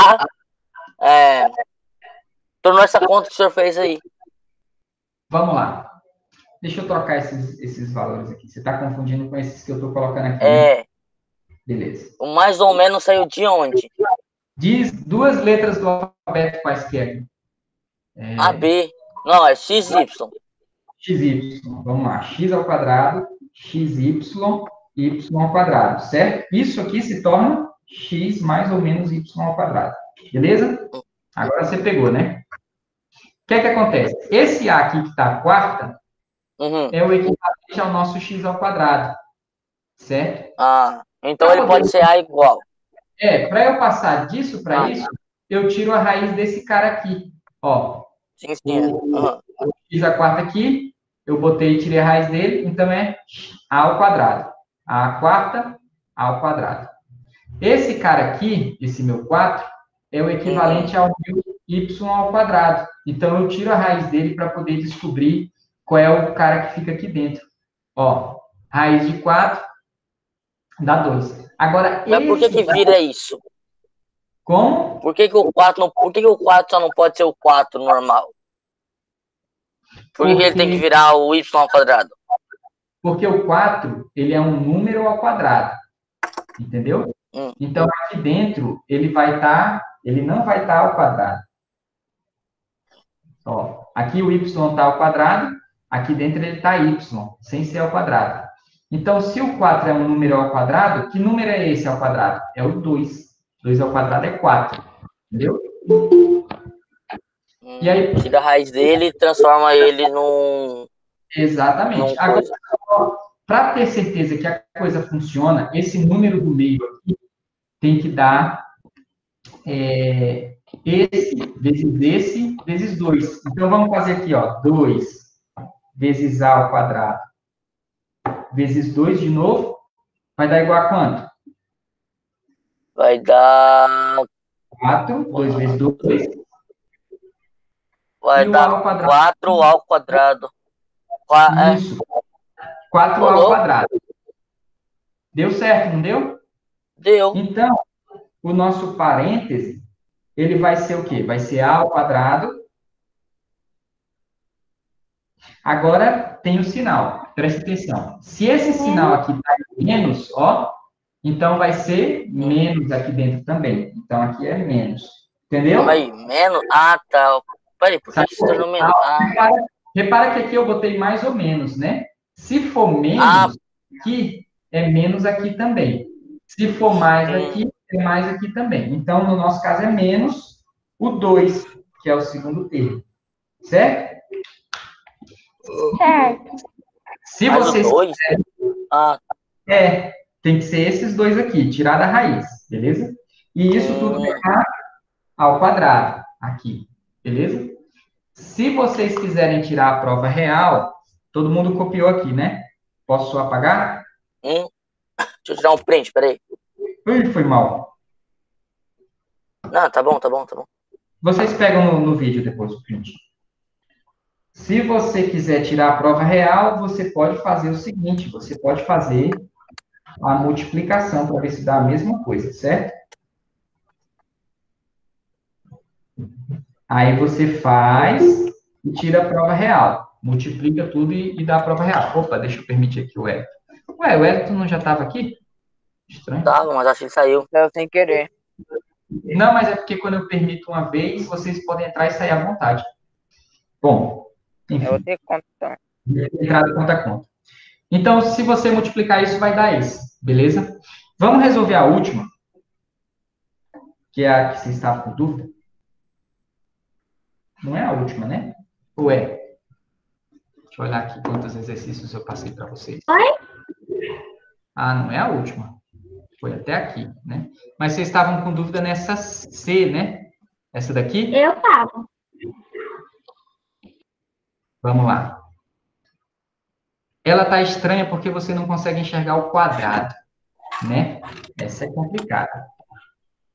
tornou essa conta que o senhor fez aí. vamos lá. Deixa eu trocar esses valores aqui. Você está confundindo com esses que eu estou colocando aqui, né? É, Beleza. o mais ou menos saiu de onde? Diz duas letras do alfabeto quaisquer. AB. Não, é XY. XY. Vamos lá. X ao quadrado, XY, Y ao quadrado, certo? Isso aqui se torna X mais ou menos Y ao quadrado. Beleza? Agora você pegou, né? O que é que acontece? Esse A aqui que está a quarta é o equivalente ao nosso X ao quadrado. Certo? Ah, então ele pode ser A igual. Para eu passar disso para isso, eu tiro a raiz desse cara aqui. Ó. Sim, sim. O X a quarta aqui, eu botei e tirei a raiz dele, então é A ao quadrado. A quarta, A ao quadrado. Esse cara aqui, esse meu 4, é o equivalente ao meu Y ao quadrado. Então, eu tiro a raiz dele para poder descobrir qual é o cara que fica aqui dentro. Ó, raiz de 4 dá 2. Agora, mas por que vira isso? Como? Por que o 4 só não pode ser o 4 normal? Por que ele tem que virar o Y ao quadrado? Porque o 4, ele é um número ao quadrado. Entendeu? Então, aqui dentro, ele não vai estar ao quadrado. Ó, aqui o y está ao quadrado, aqui dentro ele está y, sem ser ao quadrado. Então, se o 4 é um número ao quadrado, que número é esse ao quadrado? É o 2. 2 ao quadrado é 4. Entendeu? E aí, tira a raiz dele e transforma ele num... Exatamente. Agora, para ter certeza que a coisa funciona, esse número do meio aqui tem que dar esse vezes 2. Então, vamos fazer aqui, ó, 2 vezes A ao quadrado vezes 2 de novo, vai dar igual a quanto? Vai dar... 4, 2 vezes 2. Vai dar 4 ao quadrado. Isso. 4 ao quadrado. Deu certo, não deu? Deu. Então, o nosso parêntese, ele vai ser o quê? Vai ser A ao quadrado. Agora, tem o sinal. Presta atenção. Se esse sinal aqui está em menos, ó, então vai ser menos aqui dentro também. Então, aqui é menos. Entendeu? Calma aí, menos? Ah, tá. Peraí, por que isso tornou menos? Repara que aqui eu botei mais ou menos, né? Se for menos aqui, é menos aqui também. Se for mais aqui, é mais aqui também. Então, no nosso caso, é menos o 2, que é o segundo termo. Certo? Certo. Se vocês tem que ser esses dois aqui, tirar da raiz, beleza? E isso tudo ficar ao quadrado, aqui, beleza? Se vocês quiserem tirar a prova real, todo mundo copiou aqui, né? Posso apagar? Deixa eu tirar um print, peraí. Ui, foi mal. Não, tá bom. Vocês pegam no vídeo depois o print. Se você quiser tirar a prova real, você pode fazer o seguinte, você pode fazer a multiplicação para ver se dá a mesma coisa, certo? Aí você faz e tira a prova real. Multiplica tudo e dá a prova real. Opa, deixa eu permitir aqui o Wellington. Ué, o Wellington não já estava aqui? Estranho. Tava, mas acho que ele saiu. Saiu sem querer. Não, mas é porque quando eu permito uma vez, vocês podem entrar e sair à vontade. Bom, enfim. Eu vou ter conta. Entrada conta conta. Então, se você multiplicar isso, vai dar esse, beleza? Vamos resolver a última, que é a que você estava com dúvida. Não é a última, né? Ou é? Deixa eu olhar aqui quantos exercícios eu passei para vocês. Oi? Ah, não é a última. Foi até aqui, né? Mas vocês estavam com dúvida nessa C, né? Essa daqui? Eu tava. Vamos lá. Ela tá estranha porque você não consegue enxergar o quadrado, né? Essa é complicada.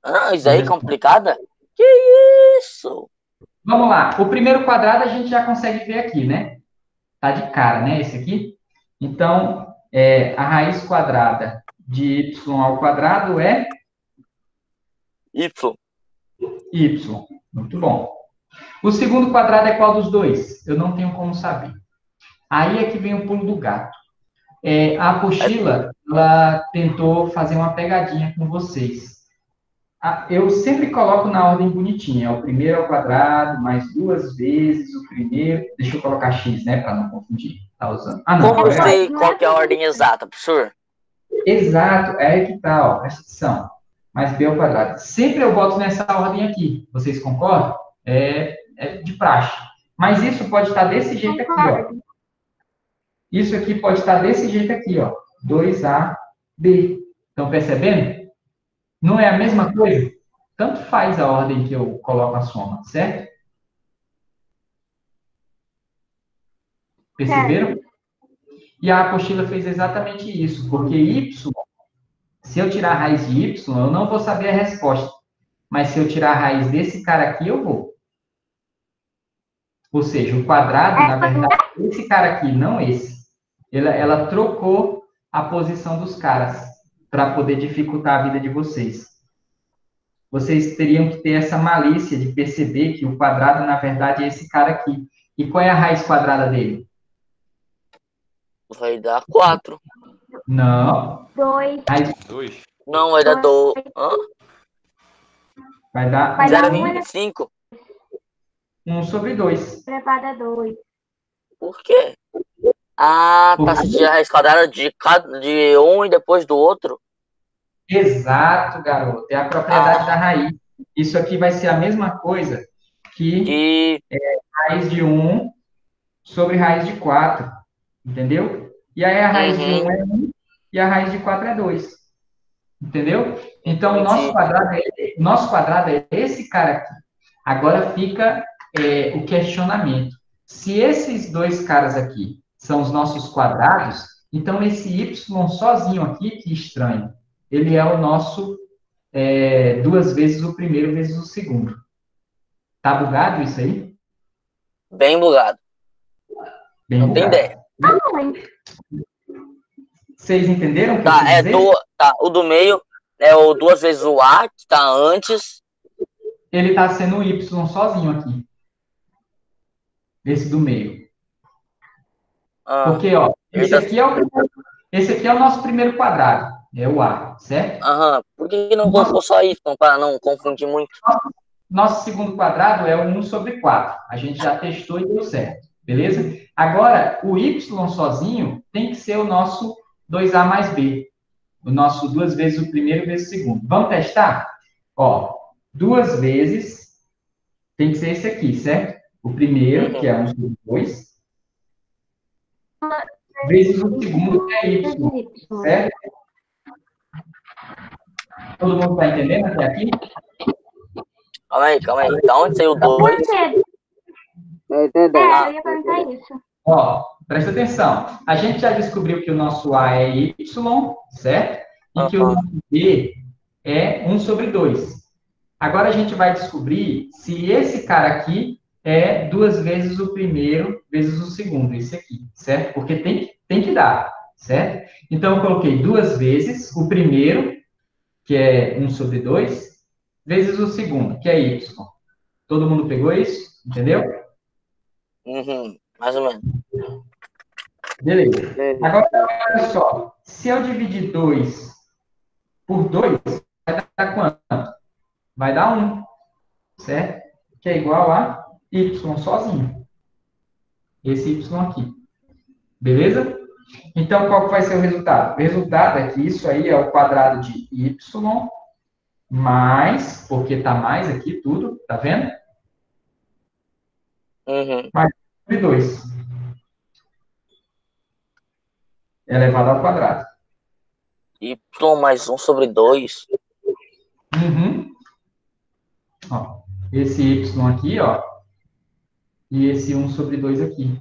Ah, isso aí é complicada? Que isso? Vamos lá. O primeiro quadrado a gente já consegue ver aqui, né? Tá de cara, né? Esse aqui. Então, a raiz quadrada de y ao quadrado é Y. y. Muito bom. O segundo quadrado é qual dos dois? Eu não tenho como saber. Aí é que vem o pulo do gato. A apostila, ela tentou fazer uma pegadinha com vocês. Eu sempre coloco na ordem bonitinha. O primeiro ao quadrado, mais 2 vezes o primeiro. Deixa eu colocar x, né, para não confundir. Tá usando. Ah, não. Como eu sei qual que é a ordem exata, professor? Exato, é aí que tá, ó. Presta atenção. Mais b ao quadrado. Sempre eu boto nessa ordem aqui. Vocês concordam? É de praxe. Mas isso pode estar desse jeito aqui, ó. Isso aqui pode estar desse jeito aqui, ó. 2AB. Estão percebendo? Não é a mesma coisa? Tanto faz a ordem que eu coloco a soma, certo? Perceberam? E a apostila fez exatamente isso, porque y, se eu tirar a raiz de y, eu não vou saber a resposta. Mas se eu tirar a raiz desse cara aqui, eu vou. Ou seja, o quadrado, na verdade, é esse cara aqui, não esse. Ela trocou a posição dos caras para poder dificultar a vida de vocês. Vocês teriam que ter essa malícia de perceber que o quadrado, na verdade, é esse cara aqui. E qual é a raiz quadrada dele? Vai dar 4. Não. 2. Raiz 2. Não, vai dar 2. vai dar 0,25. 1 sobre 2. Elevado a 2. Por quê? Ah, tá. Se tirar a raiz quadrada de um e depois do outro. Exato, garoto. É a propriedade da raiz. Isso aqui vai ser a mesma coisa que raiz de 1 sobre raiz de 4. Entendeu? E aí a raiz de 1 é 1 e a raiz de 4 é 2. Entendeu? Então, o nosso quadrado é esse cara aqui. Agora fica o questionamento. Se esses dois caras aqui são os nossos quadrados, então esse y sozinho aqui, que estranho, ele é o nosso 2 vezes o primeiro vezes o segundo. Tá bugado isso aí? Bem bugado. Bem não bugado. tem ideia. Vocês entenderam o que Tá, eu quis dizer? o do meio é o 2 vezes o A, que tá antes. Ele está sendo o y sozinho aqui. Esse do meio. Porque, ó, esse aqui é o nosso primeiro quadrado. É o A, certo? Por que não colocou só y, para não confundir muito? Nosso segundo quadrado é o 1 sobre 4. A gente já testou e deu certo. Beleza? Agora, o y sozinho tem que ser o nosso 2A mais B. O nosso 2 vezes o primeiro vezes o segundo. Vamos testar? Ó, 2 vezes tem que ser esse aqui, certo? O primeiro, que é 1 sobre 2, vezes o segundo, que é y, certo? Todo mundo está entendendo até aqui? Calma aí. Da onde saiu o 2? Eu ia perguntar isso. Ó, presta atenção. A gente já descobriu que o nosso A é y, certo? E que o nosso B é 1 sobre 2. Agora a gente vai descobrir se esse cara aqui é 2 vezes o primeiro vezes o segundo, esse aqui, certo? Porque tem que dar, certo? Então, eu coloquei 2 vezes o primeiro, que é 1 sobre 2, vezes o segundo, que é y. Todo mundo pegou isso? Entendeu? Mais ou menos. Beleza. Agora, olha só. Se eu dividir 2 por 2, vai dar quanto? Vai dar 1, certo? Que é igual a y sozinho. Esse y aqui. Beleza? Então, qual que vai ser o resultado? O resultado é que isso aí é o quadrado de y mais, porque está mais aqui tudo, tá vendo? Mais 1 sobre 2. Elevado ao quadrado. Y mais 1 sobre 2. Ó, esse y aqui, ó, e esse 1 sobre 2 aqui.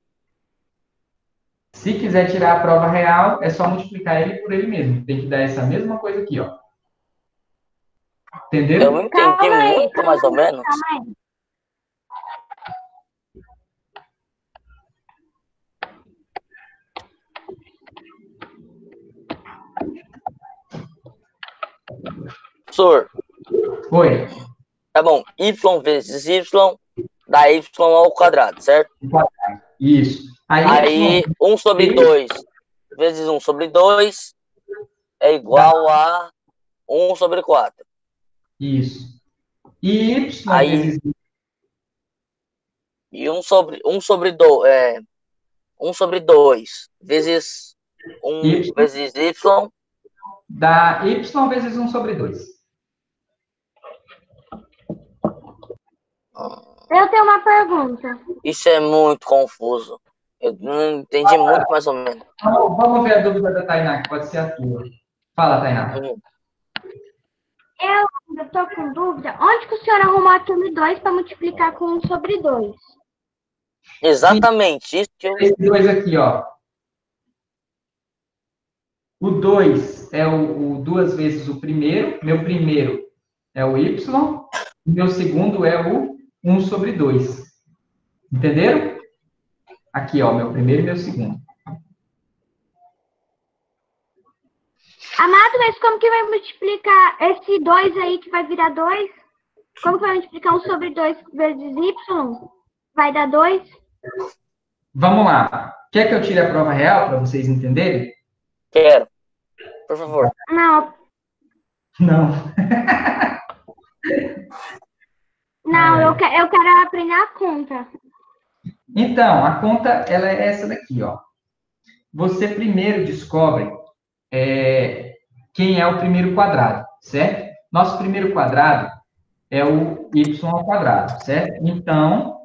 Se quiser tirar a prova real, é só multiplicar ele por ele mesmo. Tem que dar essa mesma coisa aqui, ó. Entendeu? Eu entendi Calma aí, muito, calma mais ou aí, menos. calma aí. Professor, Oi. tá bom. Y vezes Y dá Y ao quadrado, certo? Isso. Aí, 1 sobre 2 vezes 1 sobre 2 é igual a 1 sobre 4. Isso. E Y Aí, vezes e 1 sobre 2, 1 sobre 2 vezes 1 Y vezes Y dá Y vezes 1 sobre 2. Eu tenho uma pergunta. Isso é muito confuso. Eu não entendi muito, mais ou menos. Vamos ver a dúvida da Tainá, que pode ser a tua. Fala, Tainá. Eu ainda tô com dúvida. Onde que o senhor arrumou aquele 2 para multiplicar com 1 sobre 2? Exatamente, isso que eu... Esse 2 aqui, ó. O 2 é o 2 vezes o primeiro. Meu primeiro é o Y. Meu segundo é o 1 sobre 2. Entenderam? Aqui, ó, meu primeiro e meu segundo. Amado, mas como que vai multiplicar esse 2 aí que vai virar 2? Como que vai multiplicar 1 sobre 2 vezes Y? Vai dar 2? Vamos lá. Quer que eu tire a prova real para vocês entenderem? Quero. Por favor. Não. Não. Não, eu quero aprender a conta. Então, a conta, ela é essa daqui, ó. Você primeiro descobre quem é o primeiro quadrado, certo? Nosso primeiro quadrado é o y ao quadrado, certo? Então,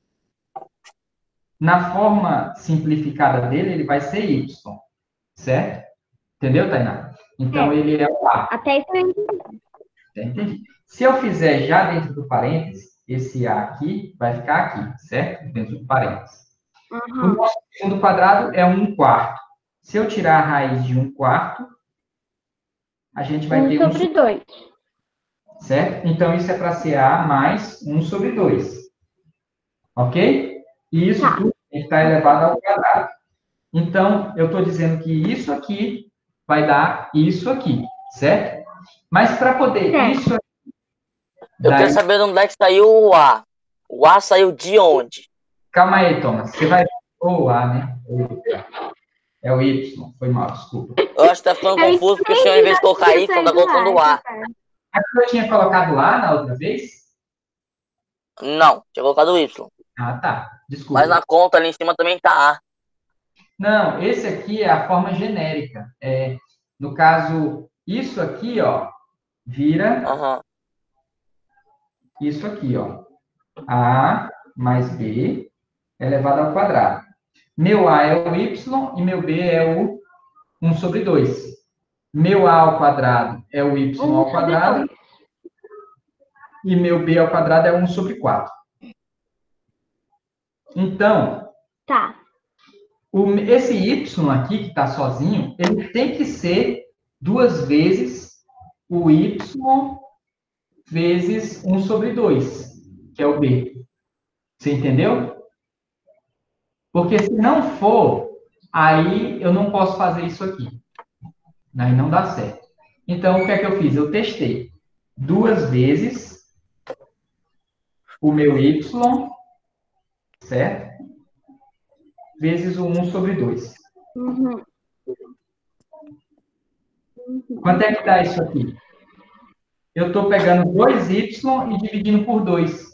na forma simplificada dele, ele vai ser y, certo? Entendeu, Tainá? Então, ele é o a. Até isso eu entendi. Entendi. Se eu fizer já dentro do parênteses, esse a aqui vai ficar aqui, certo? Dentro do parênteses. O nosso segundo quadrado é 1/4. Se eu tirar a raiz de 1/4, a gente vai ter 1 sobre 2. Certo? Então, isso é para ser a mais 1 sobre 2. Ok? E isso tudo tem que estar elevado ao quadrado. Então, eu estou dizendo que isso aqui vai dar isso aqui, certo? Mas para poder isso aqui... Eu quero saber onde é que saiu o A. O A saiu de onde? Calma aí, Thomas. Você vai... O A, né? É o Y. Foi mal, desculpa. Eu acho que tá ficando confuso, porque o senhor, em vez de colocar Y, tá colocando o A. Eu tinha colocado lá na outra vez? Não, tinha colocado Y. Ah, tá. Desculpa. Mas na conta ali em cima também tá A. Não, esse aqui é a forma genérica. No caso, isso aqui, ó, vira isso aqui, ó. A mais B elevado ao quadrado. Meu A é o Y e meu B é o 1 sobre 2. Meu A ao quadrado é o Y ao quadrado. E meu B ao quadrado é 1 sobre 4. Então, esse Y aqui, que está sozinho, ele tem que ser 2 vezes o Y vezes 1 sobre 2, que é o B. Você entendeu? Porque se não for, aí eu não posso fazer isso aqui. Aí não dá certo. Então, o que é que eu fiz? Eu testei 2 vezes o meu Y, certo? Vezes o 1 sobre 2. Quanto é que dá isso aqui? Eu estou pegando 2y e dividindo por 2.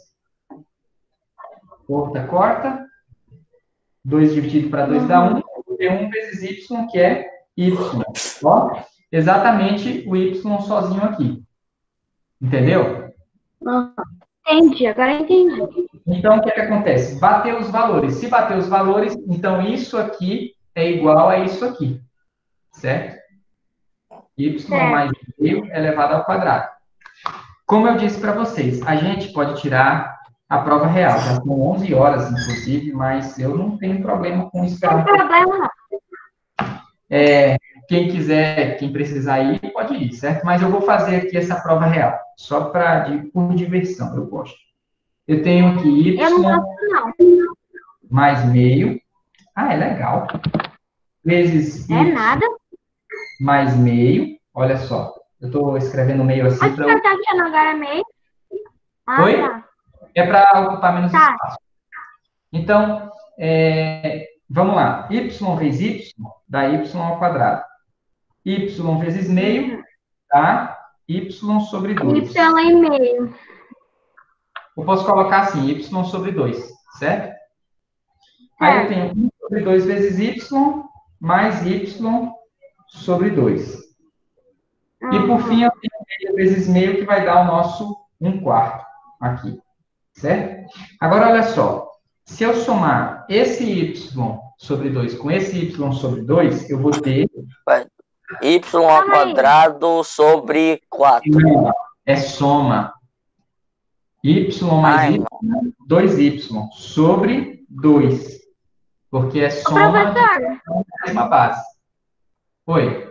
Corta, corta. 2 dividido para 2 dá 1. E 1 vezes y, que é y. Ó, exatamente o y sozinho aqui. Entendeu? Entendi, agora entendi. Então, o que acontece? Bater os valores. Se bater os valores, então isso aqui é igual a isso aqui. Certo? Y mais meio elevado ao quadrado. Como eu disse para vocês, a gente pode tirar a prova real. Já são 11 horas, inclusive, mas eu não tenho problema com esperar um pouco. Não tem problema, não. quem quiser, quem precisar ir, pode ir, certo? Mas eu vou fazer aqui essa prova real, só por diversão, eu gosto. Eu tenho aqui Eu não y gosto, não. mais meio. Ah, é legal. Vezes É y nada. mais meio. Olha só, eu estou escrevendo meio assim Acho que para... você tá achando agora meio. Ah, Oi? tá. É para ocupar menos Tá. espaço. Então, vamos lá. Y vezes y dá y ao quadrado. Y vezes meio dá y sobre 2. Y e meio. Eu posso colocar assim, y sobre 2, certo? Aí eu tenho 1 sobre 2 vezes y mais y sobre 2. E por fim, eu tenho meio vezes meio, que vai dar o nosso 1/4 aqui, certo? Agora, olha só. Se eu somar esse y sobre 2 com esse y sobre 2, eu vou ter... Y ao quadrado sobre 4. É soma. Y mais y, 2y, sobre 2. Porque é soma de uma base. Oi.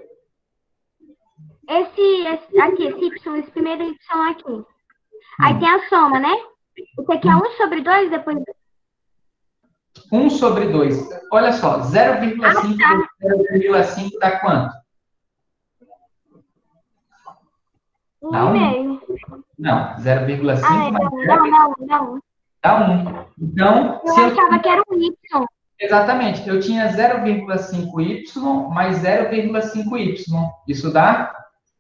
Esse aqui, esse y, esse primeiro y aqui. Aí tem a soma, né? Esse aqui é 1 sobre 2, depois... 1 sobre 2. Olha só, 0,5 vezes 0,5 dá quanto? 1,5. Não, 0,5 mais 0,5 Não. dá 1. Então, eu achava que era um y. Exatamente. Eu tinha 0,5y mais 0,5y. Isso dá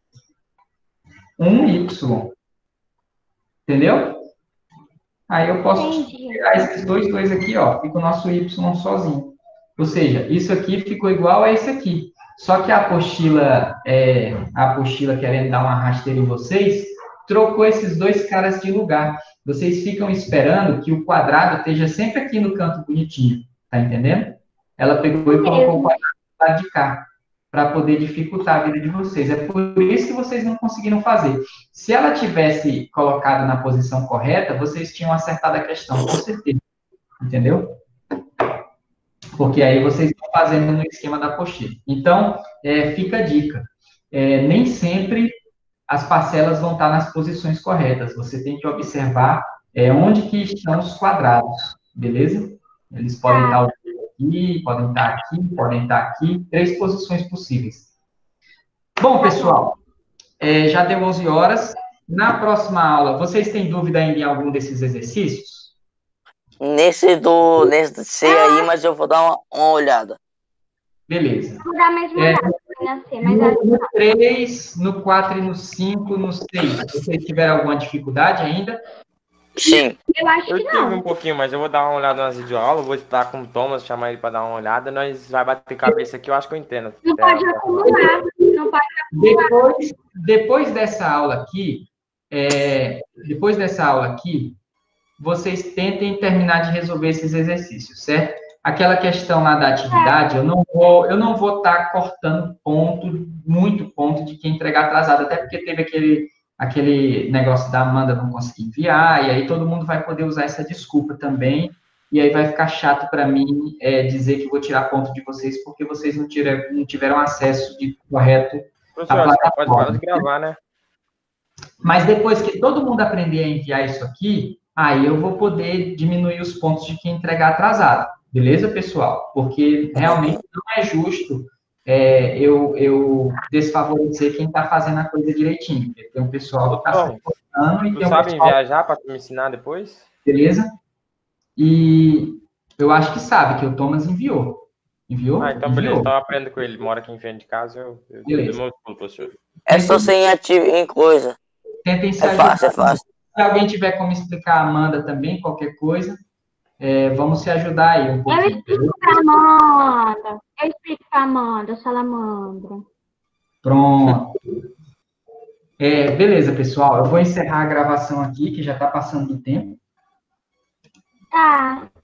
1y. Entendeu? Aí eu posso pegar esses dois aqui, ó. Fica o nosso y sozinho. Ou seja, isso aqui ficou igual a esse aqui. Só que a apostila querendo dar uma rasteira em vocês, trocou esses dois caras de lugar. Vocês ficam esperando que o quadrado esteja sempre aqui no canto bonitinho. Tá entendendo? Ela pegou e colocou o quadrado do lado de cá, para poder dificultar a vida de vocês. É por isso que vocês não conseguiram fazer. Se ela tivesse colocado na posição correta, vocês tinham acertado a questão, com certeza. Entendeu? Porque aí vocês estão fazendo no esquema da apostila. Então, fica a dica. Nem sempre as parcelas vão estar nas posições corretas. Você tem que observar onde que estão os quadrados. Beleza? Eles podem estar aqui, podem estar aqui, podem estar aqui. 3 posições possíveis. Bom, pessoal, já deu 11 horas. Na próxima aula, vocês têm dúvida ainda em algum desses exercícios? Nesse C aí, mas eu vou dar uma olhada. Beleza. Vou dar mais uma olhada na C, mas No 3, no 4 e no 5, no 6, vocês tiveram alguma dificuldade ainda? Sim. Eu acho que não. Eu tive um pouquinho, mas eu vou dar uma olhada nas videoaulas, vou estudar com o Thomas, chamar ele para dar uma olhada, nós vai bater cabeça aqui, eu acho que eu entendo. Não pode acumular, não pode acumular. Depois dessa aula aqui, vocês tentem terminar de resolver esses exercícios, certo? Aquela questão lá da atividade, eu não vou estar cortando muito ponto de quem entregar atrasado, até porque teve aquele negócio da Amanda não conseguir enviar, e aí todo mundo vai poder usar essa desculpa também, e aí vai ficar chato para mim dizer que vou tirar ponto de vocês, porque vocês não tiveram acesso correto à plataforma. Pode parar de gravar, né? Mas depois que todo mundo aprender a enviar isso aqui, aí eu vou poder diminuir os pontos de quem entregar atrasado. Beleza, pessoal? Porque realmente não é justo eu desfavorecer quem está fazendo a coisa direitinho. Tem um pessoal que está se esforçando e tem um sabe pessoal... enviar já para me ensinar depois? Beleza? E eu acho que sabe, que o Thomas enviou. Enviou? Ah, então beleza, então eu aprendo com ele. Mora aqui em frente de casa, eu Beleza. professor. É só sem ativo em coisa. Tentem se ajudar. É fácil. Se alguém tiver como explicar a Amanda também, qualquer coisa, vamos se ajudar aí um pouquinho. Eu explico para Amanda. Eu explico para Amanda, Salamandra. Pronto. Beleza, pessoal. Eu vou encerrar a gravação aqui, que já está passando do tempo. Tá.